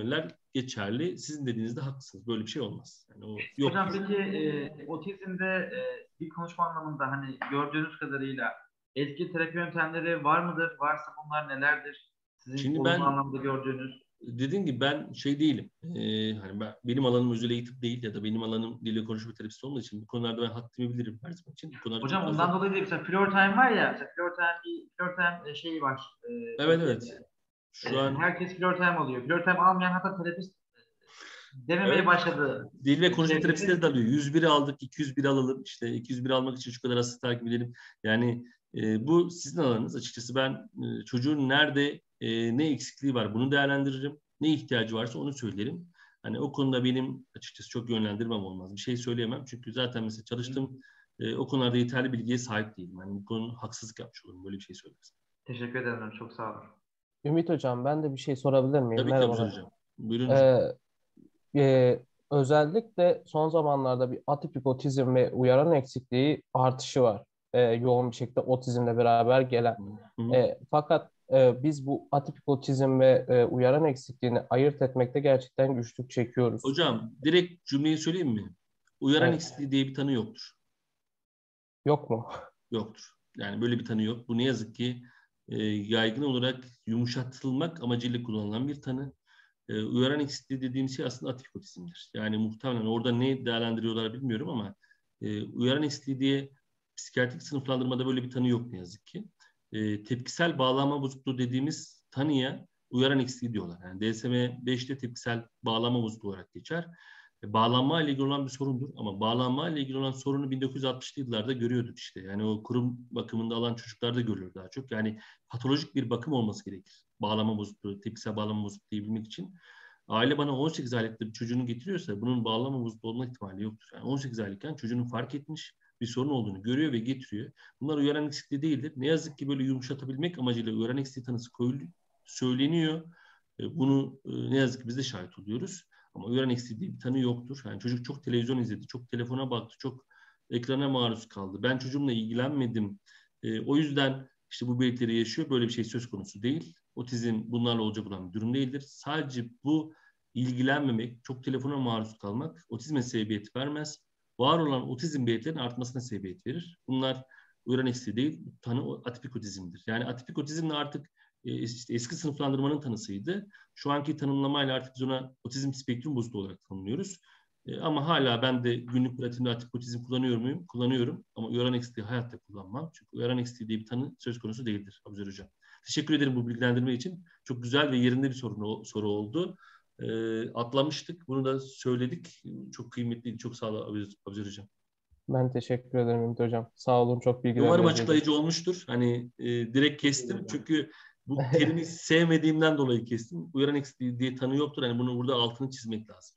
geçerli. Sizin dediğinizde haklısınız. Böyle bir şey olmaz. Yani o yok. Hocam peki e, otizmde e, bir konuşma anlamında hani gördüğünüz kadarıyla etkili terapi yöntemleri var mıdır? Varsa bunlar nelerdir? Sizin Şimdi olumlu ben anlamda gördüğünüz. dediğim gibi ben şey değilim. Ee, hani ben, benim alanım özel eğitim değil ya da benim alanım dil ve konuşma terapisi olduğu için bu konularda ben haddimi bilirim her zaman için. Bu konularda Hocam çok ondan fazla... dolayı değil. Mesela Fleur Time var ya. Mesela Fleur Time bir Fleur Time e, şeyi var. E, Evet evet. Şu e, an herkes Fleur Time alıyor. Fleur Time almayan hatta terapist dememeye evet. başladı. Dil ve konuşma Çevresi. terapistleri de alıyor. yüz biri aldık, iki yüz bir alalım. İşte iki yüz bir almak için şu kadar hasta takip edelim. Yani e, bu sizin alanınız. Açıkçası ben e, çocuğun nerede e, ne eksikliği var bunu değerlendiririm. Ne ihtiyacı varsa onu söylerim. Hani o konuda benim açıkçası çok yönlendirmem olmaz. Bir şey söyleyemem. Çünkü zaten mesela çalıştığım e, o konularda yeterli bilgiye sahip değilim. Yani bu konu haksızlık yapmış olurum. Böyle bir şey söylersem. Teşekkür ederim. Çok sağ olun. Ümit Hocam, ben de bir şey sorabilir miyim? Tabii ki Abuzar Merhabalar. Hocam. Buyurun hocam. Ee, e, özellikle son zamanlarda bir atipik otizm ve uyaran eksikliği artışı var. Ee, yoğun bir şekilde otizmle beraber gelen. Hı hı. Ee, fakat e, biz bu atipik otizm ve e, uyaran eksikliğini ayırt etmekte gerçekten güçlük çekiyoruz. Hocam direkt cümleyi söyleyeyim mi? Uyaran Evet. eksikliği diye bir tanı yoktur. Yok mu? Yoktur. Yani böyle bir tanı yok. Bu ne yazık ki e, yaygın olarak yumuşatılmak amacıyla kullanılan bir tanı. E, uyaran eksikliği dediğim şey aslında atipik otizmdir. Yani muhtemelen orada ne değerlendiriyorlar bilmiyorum ama e, uyaran eksikliği diye psikiyatrik sınıflandırmada böyle bir tanı yok ne yazık ki. E, tepkisel bağlanma bozukluğu dediğimiz tanıya uyaran eksikliği diyorlar. Yani D S M beşte tepkisel bağlanma bozukluğu olarak geçer. Bağlanma ile ilgili olan bir sorundur ama bağlanma ile ilgili olan sorunu bin dokuz yüz altmışlı yıllarda görüyorduk işte. Yani o kurum bakımında alan çocuklarda görülür daha çok. Yani patolojik bir bakım olması gerekir. Bağlanma bozukluğu, tepkisel bağlanma bozukluğu diyebilmek için. Aile bana on sekiz aylıkta bir çocuğunu getiriyorsa bunun bağlanma bozukluğu olma ihtimali yoktur. Yani on sekiz aylıkken çocuğunu fark etmiş, bir sorun olduğunu görüyor ve getiriyor. Bunlar uyaran eksikliği değildir. Ne yazık ki böyle yumuşatabilmek amacıyla uyaran eksikliği tanısı koyuluyor, söyleniyor. Bunu ne yazık ki biz de şahit oluyoruz. Ama uyaran eksikliği diye bir tanı yoktur. Yani çocuk çok televizyon izledi, çok telefona baktı, çok ekrana maruz kaldı. Ben çocuğumla ilgilenmedim. E, o yüzden işte bu belirtileri yaşıyor. Böyle bir şey söz konusu değil. Otizm bunlarla olacak olan bir durum değildir. Sadece bu ilgilenmemek, çok telefona maruz kalmak otizme sebebiyet vermez. Var olan otizm belirtilerinin artmasına sebebiyet verir. Bunlar uyaran eksikliği değil, tanı atipik otizmdir. Yani atipik otizmle artık işte eski sınıflandırmanın tanısıydı. Şu anki tanımlamayla artık biz ona otizm spektrum bozukluğu olarak tanımlıyoruz. E, ama hala ben de günlük pratiğimde atipik otizm kullanıyor muyum? Kullanıyorum. Ama uyaran eksikliği hayatta kullanmam. Çünkü uyaran eksikliği diye bir tanı söz konusu değildir Abuzar Hocam. Teşekkür ederim bu bilgilendirme için. Çok güzel ve yerinde bir soru, soru oldu. E, atlamıştık. Bunu da söyledik. Çok kıymetliydi. Çok sağ olun Abuzar Hocam. Ben teşekkür ederim Ümit Hocam. Sağ olun, çok Umarım bilgilendiriciydi. açıklayıcı olmuştur. Hani e, direkt kestim. Çünkü bu terimi sevmediğimden dolayı kestim. Uyaran eksikliği diye tanı yoktur. Hani bunu burada altını çizmek lazım.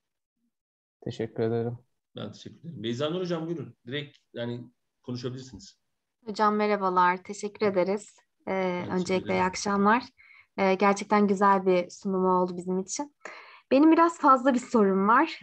Teşekkür ederim. Ben teşekkür ederim. Beyza Nur Hocam buyurun. Direkt yani konuşabilirsiniz. Hocam merhabalar, teşekkür ederiz. Ee, Ben öncelikle teşekkür iyi ederim. akşamlar. Ee, gerçekten güzel bir sunumu oldu bizim için. Benim biraz fazla bir sorum var.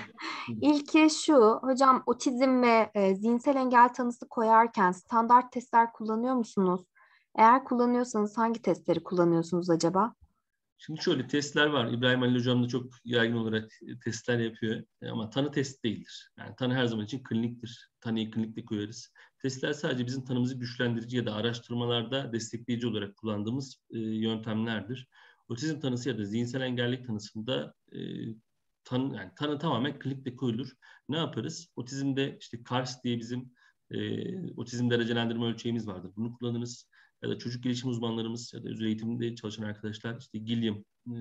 İlki şu, hocam otizm ve e, zihinsel engel tanısı koyarken standart testler kullanıyor musunuz? Eğer kullanıyorsanız hangi testleri kullanıyorsunuz acaba? Şimdi şöyle testler var. İbrahim Halil Hocam da çok yaygın olarak testler yapıyor. Ama tanı test değildir. Yani tanı her zaman için kliniktir. Tanıyı klinikte koyarız. Testler sadece bizim tanımızı güçlendirici ya da araştırmalarda destekleyici olarak kullandığımız e, yöntemlerdir. Otizm tanısı ya da zihinsel engellilik tanısında e, tanı, yani tanı tamamen klinikte koyulur. Ne yaparız? Otizmde işte C A R S diye bizim e, otizm derecelendirme ölçeğimiz vardır. Bunu kullanırız. Ya da çocuk gelişim uzmanlarımız ya da özel eğitimde çalışan arkadaşlar işte Gilliam e,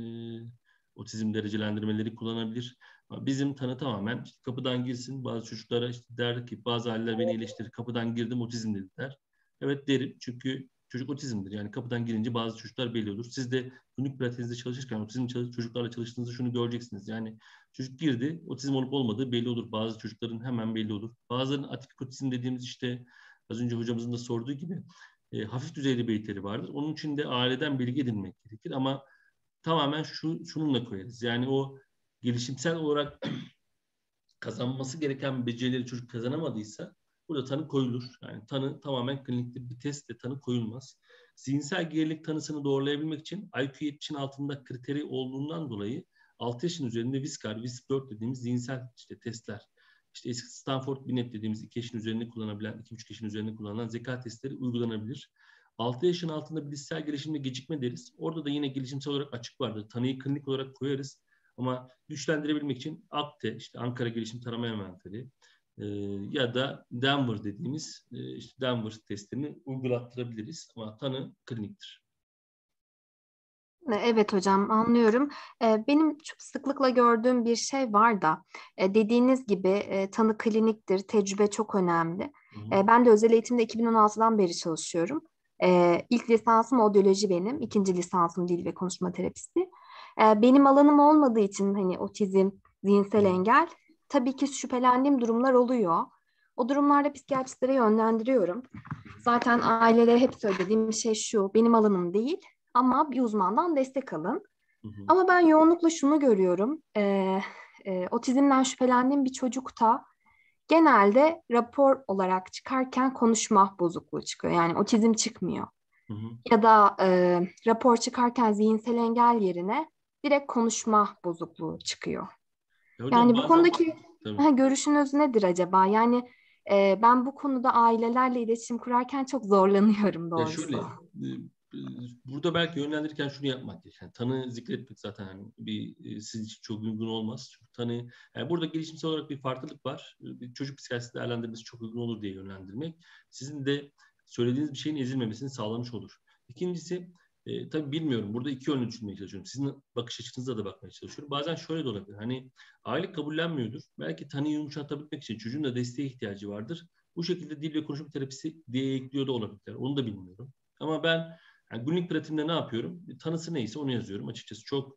otizm derecelendirmeleri kullanabilir. Ama bizim tanı tamamen işte kapıdan girsin. Bazı çocuklara işte der ki bazı aileler beni eleştirir. Kapıdan girdim otizm dediler. Evet derim çünkü çocuk otizmdir. Yani kapıdan girince bazı çocuklar belli olur. Siz de günlük pratiğinizde çalışırken otizm çalış- çocuklarla çalıştığınızda şunu göreceksiniz. Yani çocuk girdi otizm olup olmadığı belli olur. Bazı çocukların hemen belli olur. Bazılarının atipik otizm dediğimiz işte az önce hocamızın da sorduğu gibi E, hafif düzeyli belirtileri vardır. Onun için de aileden bilgi edinmek gerekir ama tamamen şu şununla koyarız. Yani o gelişimsel olarak kazanması gereken becerileri çocuk kazanamadıysa burada tanı koyulur. Yani tanı tamamen klinikte bir testle tanı koyulmaz. Zihinsel gerilik tanısını doğrulayabilmek için I Q yetmişin altında kriteri olduğundan dolayı altı yaşın üzerinde Viskar, Visk dört dediğimiz zihinsel işte testler, işte eski Stanford Binet dediğimiz iki yaşın üzerinde kullanılabilen, iki buçuk yaşın üzerinde kullanılan zeka testleri uygulanabilir. altı yaşın altında bilişsel gelişimde gecikme deriz. Orada da yine gelişimsel olarak açık vardır. Tanıyı klinik olarak koyarız. Ama güçlendirebilmek için AKTE, işte Ankara Gelişim Tarama Envanteri e, ya da Denver dediğimiz e, işte Denver testini uygulattırabiliriz. Ama tanı kliniktir. Evet hocam, anlıyorum. Ee, Benim çok sıklıkla gördüğüm bir şey var da e, dediğiniz gibi e, tanı kliniktir, tecrübe çok önemli. Hı hı. E, Ben de özel eğitimde iki bin on altıdan beri çalışıyorum. E, İlk lisansım odyoloji benim, ikinci lisansım dil ve konuşma terapisi. E, Benim alanım olmadığı için hani otizm, zihinsel engel, tabii ki şüphelendiğim durumlar oluyor. O durumlarda psikiyatristlere yönlendiriyorum. Zaten ailelere hep söylediğim şey şu, benim alanım değil. Ama bir uzmandan destek alın. Hı hı. Ama ben yoğunlukla şunu görüyorum. E, e, otizmden şüphelendiğim bir çocukta genelde rapor olarak çıkarken konuşma bozukluğu çıkıyor. Yani otizm çıkmıyor. Hı hı. Ya da e, rapor çıkarken zihinsel engel yerine direkt konuşma bozukluğu çıkıyor. Ya hocam Yani bu bazen konudaki tabii. ha, görüşünüz nedir acaba? Yani e, ben bu konuda ailelerle iletişim kurarken çok zorlanıyorum Ya doğrusu. şöyle, e, e, burada belki yönlendirirken şunu yapmak gerekiyor. Yani tanı zikretmek zaten hani bir e, sizin için çok uygun olmaz. Çünkü tanı, yani burada gelişimsel olarak bir farklılık var. E, Bir çocuk psikiyatrisi değerlendirmesi çok uygun olur diye yönlendirmek. Sizin de söylediğiniz bir şeyin ezilmemesini sağlamış olur. İkincisi, e, tabii bilmiyorum. Burada iki yönlü düşünmeye çalışıyorum. Sizin bakış açınıza da bakmaya çalışıyorum. Bazen şöyle de olabilir. Hani aile kabullenmiyordur. Belki tanıyı yumuşatabilmek için çocuğun da desteğe ihtiyacı vardır. Bu şekilde dil ve konuşma terapisi diye ekliyor da olabilirler. Onu da bilmiyorum. Ama ben yani günlük pratiğimde ne yapıyorum? Tanısı neyse onu yazıyorum. Açıkçası çok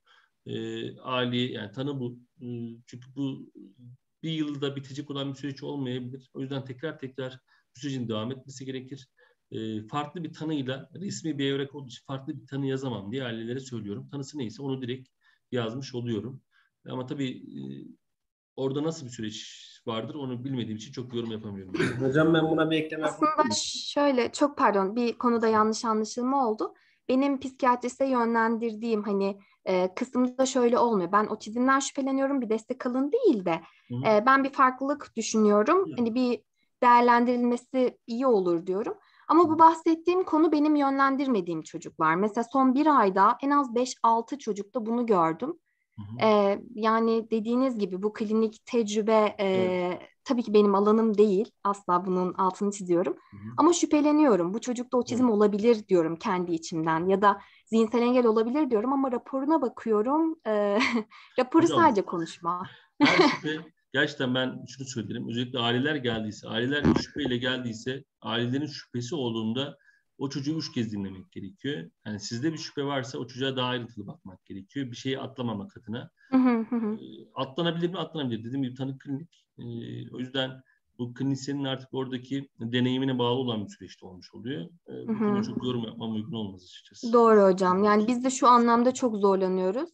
e, ali, yani tanı bu. E, çünkü bu bir yılda bitecek olan bir süreç olmayabilir. O yüzden tekrar tekrar bu sürecin devam etmesi gerekir. E, farklı bir tanıyla resmi bir evrak olduğu için farklı bir tanı yazamam diye ailelere söylüyorum. Tanısı neyse onu direkt yazmış oluyorum. Ama tabii e, orada nasıl bir süreç vardır onu bilmediğim için çok yorum yapamıyorum. Hocam ben buna bir ekleme yapabilir Aslında miyim? şöyle, çok pardon, bir konuda yanlış anlaşılma oldu. Benim psikiyatriste yönlendirdiğim hani e, kısımda şöyle olmuyor. Ben otizmden şüpheleniyorum, bir destek alın değil de Hı. e, ben bir farklılık düşünüyorum. Hani bir değerlendirilmesi iyi olur diyorum. Ama bu bahsettiğim konu benim yönlendirmediğim çocuklar. Mesela son bir ayda en az beş altı çocukta bunu gördüm. Hı hı. Ee, yani dediğiniz gibi bu klinik tecrübe e, Evet. tabii ki benim alanım değil. Asla bunun altını çiziyorum. Hı hı. Ama şüpheleniyorum. Bu çocukta otizm Evet. olabilir diyorum kendi içimden. Ya da zihinsel engel olabilir diyorum ama raporuna bakıyorum. E, raporu Hocam sadece konuşma. her şüphe, gerçekten ben şunu söylerim. Özellikle aileler geldiyse, aileler bir şüpheyle geldiyse, ailelerin şüphesi olduğunda o çocuğu üç kez dinlemek gerekiyor. Yani sizde bir şüphe varsa o çocuğa daha ayrıntılı bakmak gerekiyor. Bir şeyi atlamamak adına. Hı hı hı Ee, hı. atlanabilir mi? Atlanabilir. Dediğim gibi tanı klinik. Ee, o yüzden bu klinisyenin artık oradaki deneyimine bağlı olan bir süreçte olmuş oluyor. Ee, Hı bu konuda hı. çok yorum yapmam uygun olmaz açıkçası. Doğru hocam. Yani biz de şu anlamda çok zorlanıyoruz.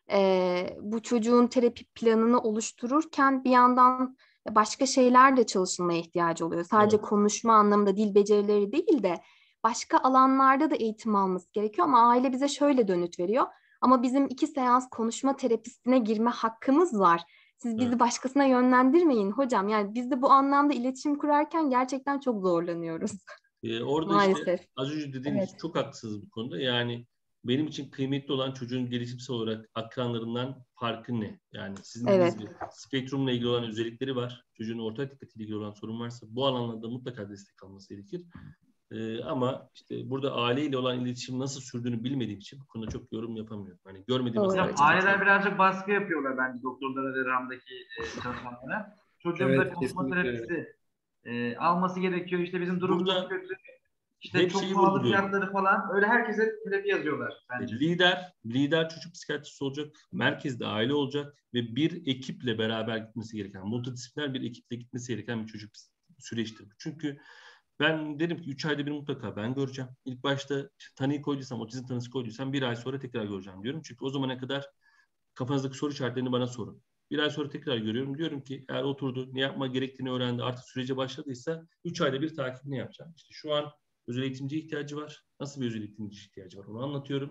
Ee, bu çocuğun terapi planını oluştururken bir yandan başka şeyler de çalışılmaya ihtiyacı oluyor. Sadece Evet. konuşma anlamında dil becerileri değil de başka alanlarda da eğitim alması gerekiyor. Ama aile bize şöyle dönüt veriyor. Ama bizim iki seans konuşma terapisine girme hakkımız var. Siz bizi Evet. başkasına yönlendirmeyin hocam. Yani biz de bu anlamda iletişim kurarken gerçekten çok zorlanıyoruz. Ee, orada işte Maalesef. az önce dediğiniz Evet. için çok haklısınız bu konuda. Yani benim için kıymetli olan çocuğun gelişimsel olarak akranlarından farkı ne? Yani sizin dediğiniz Evet. gibi spektrumla ilgili olan özellikleri var. Çocuğun ortak dikkatiyle ilgili olan sorun varsa bu alanlarda mutlaka destek alması gerekir. Ee, ama işte burada aileyle olan iletişim nasıl sürdüğünü bilmediğim için bu konuda çok yorum yapamıyorum. Hani görmediğim Doğru aslında Hocam hocam. aileler çok. birazcık baskı yapıyorlar bence doktorlara ve RAM'daki e, çalışanlara. Çocuğun da Evet, konuşma kesinlikle öyle. terapisi e, alması gerekiyor. İşte bizim durum çok Burada kötü. İşte hep çok şeyi pahalı vurguluyorum. fiyatları falan. Öyle herkese terapi yazıyorlar E, bence. Lider, lider çocuk psikiyatristi olacak, merkezde aile olacak ve bir ekiple beraber gitmesi gereken, multidisipliner bir ekiple gitmesi gereken bir çocuk süreçtir. Çünkü ben derim ki üç ayda bir mutlaka ben göreceğim. İlk başta tanıyı koyduysam, otizm tanısı koyduysam bir ay sonra tekrar göreceğim diyorum. Çünkü o zamana kadar kafanızdaki soru işaretlerini bana sorun. Bir ay sonra tekrar görüyorum. Diyorum ki eğer oturdu, ne yapma gerektiğini öğrendi, artık sürece başladıysa üç ayda bir takibini yapacağım. İşte şu an özel eğitimciye ihtiyacı var. Nasıl bir özel eğitimci ihtiyacı var onu anlatıyorum.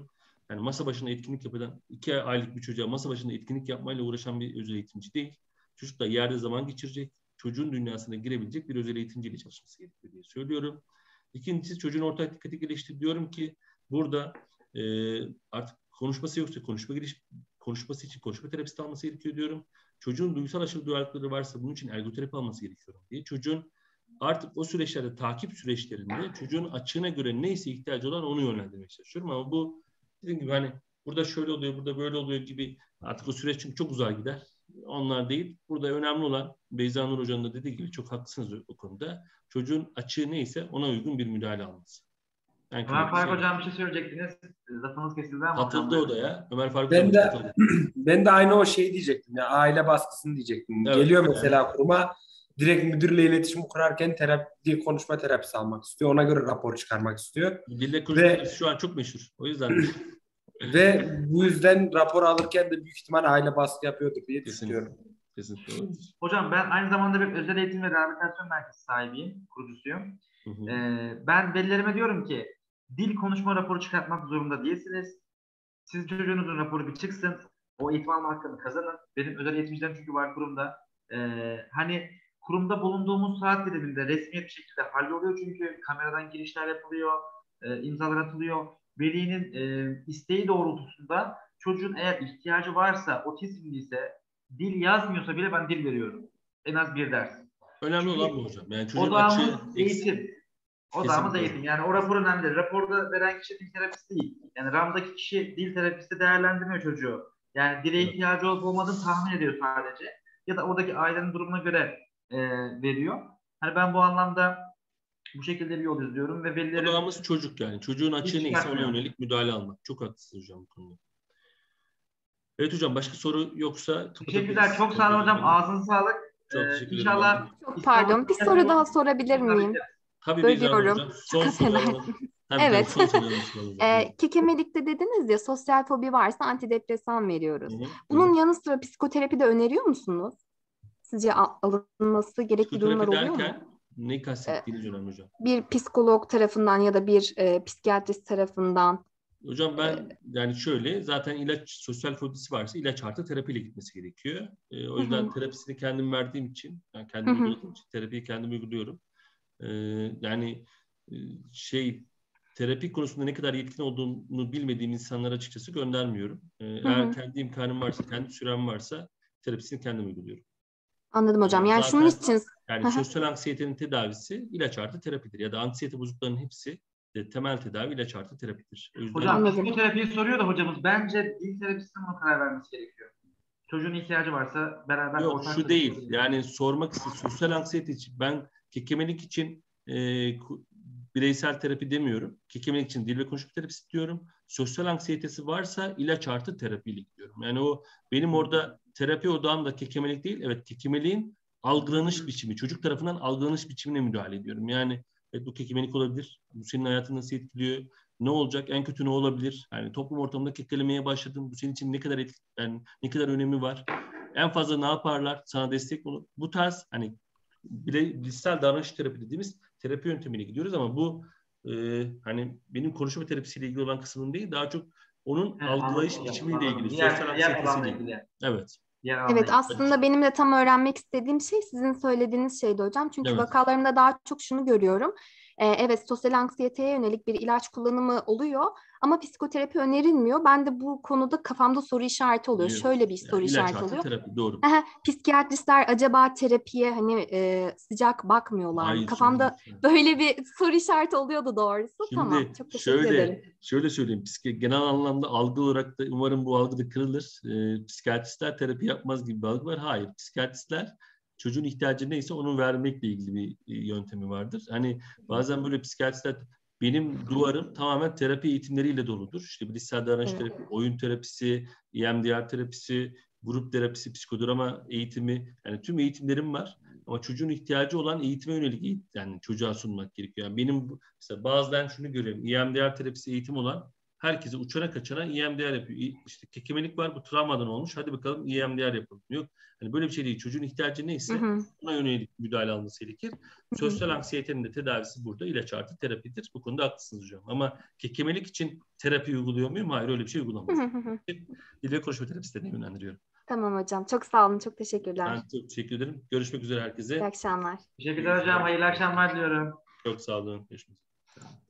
Yani masa başında etkinlik yapan, iki aylık bir çocuğa masa başında etkinlik yapmayla uğraşan bir özel eğitimci değil. Çocuk da yerde zaman geçirecek, çocuğun dünyasına girebilecek bir özel eğitimciyle çalışması gerekiyor diye söylüyorum. İkincisi, çocuğun ortak dikkati geliştir. Diyorum ki burada e, artık konuşması yoksa konuşma geliş, konuşması için konuşma terapisti alması gerekiyor diyorum. Çocuğun duygusal aşırı duyarlılıkları varsa bunun için ergoterapi alması gerekiyor diye. Çocuğun artık o süreçlerde, takip süreçlerinde çocuğun açığına göre neyse ihtiyacı olan onu yönlendirmeye çalışıyorum. Ama bu dediğim gibi hani burada şöyle oluyor, burada böyle oluyor gibi artık o süreç çünkü çok uzağa gider. Onlar değil. Burada önemli olan Beyza Nur Hoca'nın da dediği gibi çok haklısınız o konuda. Çocuğun açığı neyse ona uygun bir müdahale alması. Yani Ömer Faruk şey, Hocam bir şey söyleyecektiniz. Lafınız kesildi ama. katıldı odaya. Ömer Faruk Ben Hocam de katıldı. ben de aynı o şeyi diyecektim ya, aile baskısını diyecektim. Evet. Geliyor mesela kuruma, direkt müdürle iletişim kurarken terapi, konuşma terapisi almak istiyor. Ona göre rapor çıkarmak istiyor. Dille konuşma Ve- terapisi şu an çok meşhur. O yüzden Ve bu yüzden rapor alırken de büyük ihtimal aile baskı yapıyordur diye Kesinlikle. düşünüyorum. kesinlikle olabilir. Hocam ben aynı zamanda bir özel eğitim ve rehabilitasyon merkezi sahibiyim, kurucusuyum. Hı hı. Ee, ben velilerime diyorum ki dil konuşma raporu çıkartmak zorunda değilsiniz. Siz çocuğunuzun raporu bir çıksın. O eğitim alma hakkını kazanın. Benim özel eğitimcilerim çünkü var kurumda. Ee, hani kurumda bulunduğumuz saat diliminde resmiyet bir şekilde halloluyor çünkü kameradan girişler yapılıyor, e, imzalar atılıyor. Velinin e, isteği doğrultusunda çocuğun eğer ihtiyacı varsa, otizmliyse, dil yazmıyorsa bile ben dil veriyorum. En az bir ders. Önemli Çünkü olan bu hocam. Yani çocuğun Odağımız açığı eksik. eğitim. Odağımız Kesinlikle. eğitim. Yani o rapor önemli değil. Raporda veren kişi dil terapisti değil. Yani RAM'daki kişi dil terapisti değerlendirmiyor çocuğu. Yani dile Evet. ihtiyacı olup olmadığını tahmin ediyor sadece. Ya da oradaki ailenin durumuna göre e, veriyor. Hani ben bu anlamda bu şekilde bir yol izliyorum ve velilerin Odağımız çocuk yani. Çocuğun açığı Hiç neyse ona çıkartmıyor. yönelik müdahale almak. Çok haklısınız hocam bu konuda. Evet hocam, başka soru yoksa kapatabiliriz. teşekkürler. Çok sağ olun hocam. Ağzınıza sağlık. Çok Ee, teşekkür ederim. İnşallah Çok pardon. Bir soru daha sorabilir miyim? Tabii Beyza Hanım Bölüyorum. hocam. Son Çok soru affedersin. alalım. Tabii, Evet. tabii, son soru alalım. Ee, kekemelikte dediniz ya, sosyal fobi varsa antidepresan veriyoruz. Hı hı. Bunun yanı sıra psikoterapi de öneriyor musunuz? Sizce al- alınması gerekli durumlar Psikoterapi oluyor mu? derken ne kastettiğiniz önemli hocam. Bir psikolog tarafından ya da bir e, psikiyatrist tarafından. Hocam ben yani şöyle, zaten ilaç, sosyal fobisi varsa ilaç artı terapiyle gitmesi gerekiyor. Ee, o yüzden Hı hı. terapisini kendim verdiğim için, yani kendim Hı hı. uyguladığım için terapiyi kendim uyguluyorum. Ee, yani e, şey terapi konusunda ne kadar yetkin olduğunu bilmediğim insanlara açıkçası göndermiyorum. Ee, Hı eğer hı. kendi imkanım varsa, kendi sürem varsa terapisini kendim uyguluyorum. Anladım hocam. Ee, Yani zaten şunun için yani Hı hı. sosyal anksiyetenin tedavisi ilaç artı terapidir. Ya da anksiyete bozukluklarının hepsi de temel tedavi ilaç artı terapidir. O yüzden Hocam Anladım. psikoterapiyi soruyor da hocamız bence dil terapistinin buna karar vermesi gerekiyor. Çocuğun ihtiyacı varsa beraber yok ortak şu değil. çalışıyoruz. Yani sormak istedim. Sosyal anksiyete için ben kekemelik için e, ku- bireysel terapi demiyorum. Kekemelik için dil ve konuşma terapisi diyorum. Sosyal anksiyetesi varsa ilaç artı terapiyle gidiyorum. Yani o benim orada terapi odağım da kekemelik değil. Evet, kekemeliğin algılanış biçimi, çocuk tarafından algılanış biçimine müdahale ediyorum. Yani evet, bu kekemelik olabilir. Bu senin hayatını nasıl etkiliyor? Ne olacak? En kötü ne olabilir? Yani toplum ortamında kekelemeye başladın. Bu senin için ne kadar etki, yani ne kadar önemi var? En fazla ne yaparlar? Sana destek olur. Bu tarz hani bile bilişsel davranış terapi dediğimiz terapi yöntemine gidiyoruz ama bu e, hani benim konuşma terapisiyle ilgili olan kısmım değil. Daha çok onun He, algılayış anladım hocam, biçimiyle anladım. ilgili. Diğer- Sosyal diğer anksiyetesiyle alanla ilgili. ilgili. Evet. Diğer alanla Evet, ilgili. aslında benim de tam öğrenmek istediğim şey sizin söylediğiniz şeydi hocam. Çünkü Evet. vakalarımda daha çok şunu görüyorum. Ee, evet, sosyal anksiyeteye yönelik bir ilaç kullanımı oluyor ama psikoterapi önerilmiyor. Ben de bu konuda kafamda soru işareti oluyor. Evet. Şöyle bir Yani soru ilaç işareti artı oluyor. terapi, doğru. Aha, psikiyatristler acaba terapiye hani e, sıcak bakmıyorlar mı? Hayır, Kafamda şimdi- böyle bir soru işareti oluyordu doğrusu. Şimdi Tamam, çok teşekkür şöyle ederim. şöyle söyleyeyim. Psiki, genel anlamda algı olarak da umarım bu algı da kırılır. Ee, psikiyatristler terapi yapmaz gibi bir algı var. Hayır. Psikiyatristler çocuğun ihtiyacı neyse onu vermekle ilgili bir e, yöntemi vardır. Hani bazen böyle psikiyatristler benim duvarım tamamen terapi eğitimleriyle doludur. İşte bilişsel davranış Evet. terapi, oyun terapisi, E M D R terapisi, grup terapisi, psikodrama eğitimi, yani tüm eğitimlerim var. Ama çocuğun ihtiyacı olan eğitime yönelik eğitim, yani çocuğa sunmak gerekiyor. Yani benim bu- mesela bazen şunu görüyorum. E M D R terapisi eğitim olan herkese uçana kaçana E M D R yapıyor. İ- İşte kekemelik var, bu travmadan olmuş. Hadi bakalım E M D R yapalım. Yok. Hani böyle bir şey değil. Çocuğun ihtiyacı neyse Hı hı. buna yönelik müdahale alınması gerekir. Hı hı. Sosyal anksiyetenin de tedavisi burada ilaç artı terapidir. Bu konuda haklısınız hocam. Ama kekemelik için terapi uyguluyor muyum? Hayır, öyle bir şey Hı uygulamıyorum. hı hı. Dil ve konuşma terapistlerine yönlendiriyorum. Tamam hocam. Çok sağ olun. Çok teşekkürler. Ben çok teşekkür ederim. Görüşmek üzere İyi herkese. akşamlar. Teşekkürler hocam. Hayırlı akşamlar diliyorum. Çok sağ olun. Görüşmek üzere.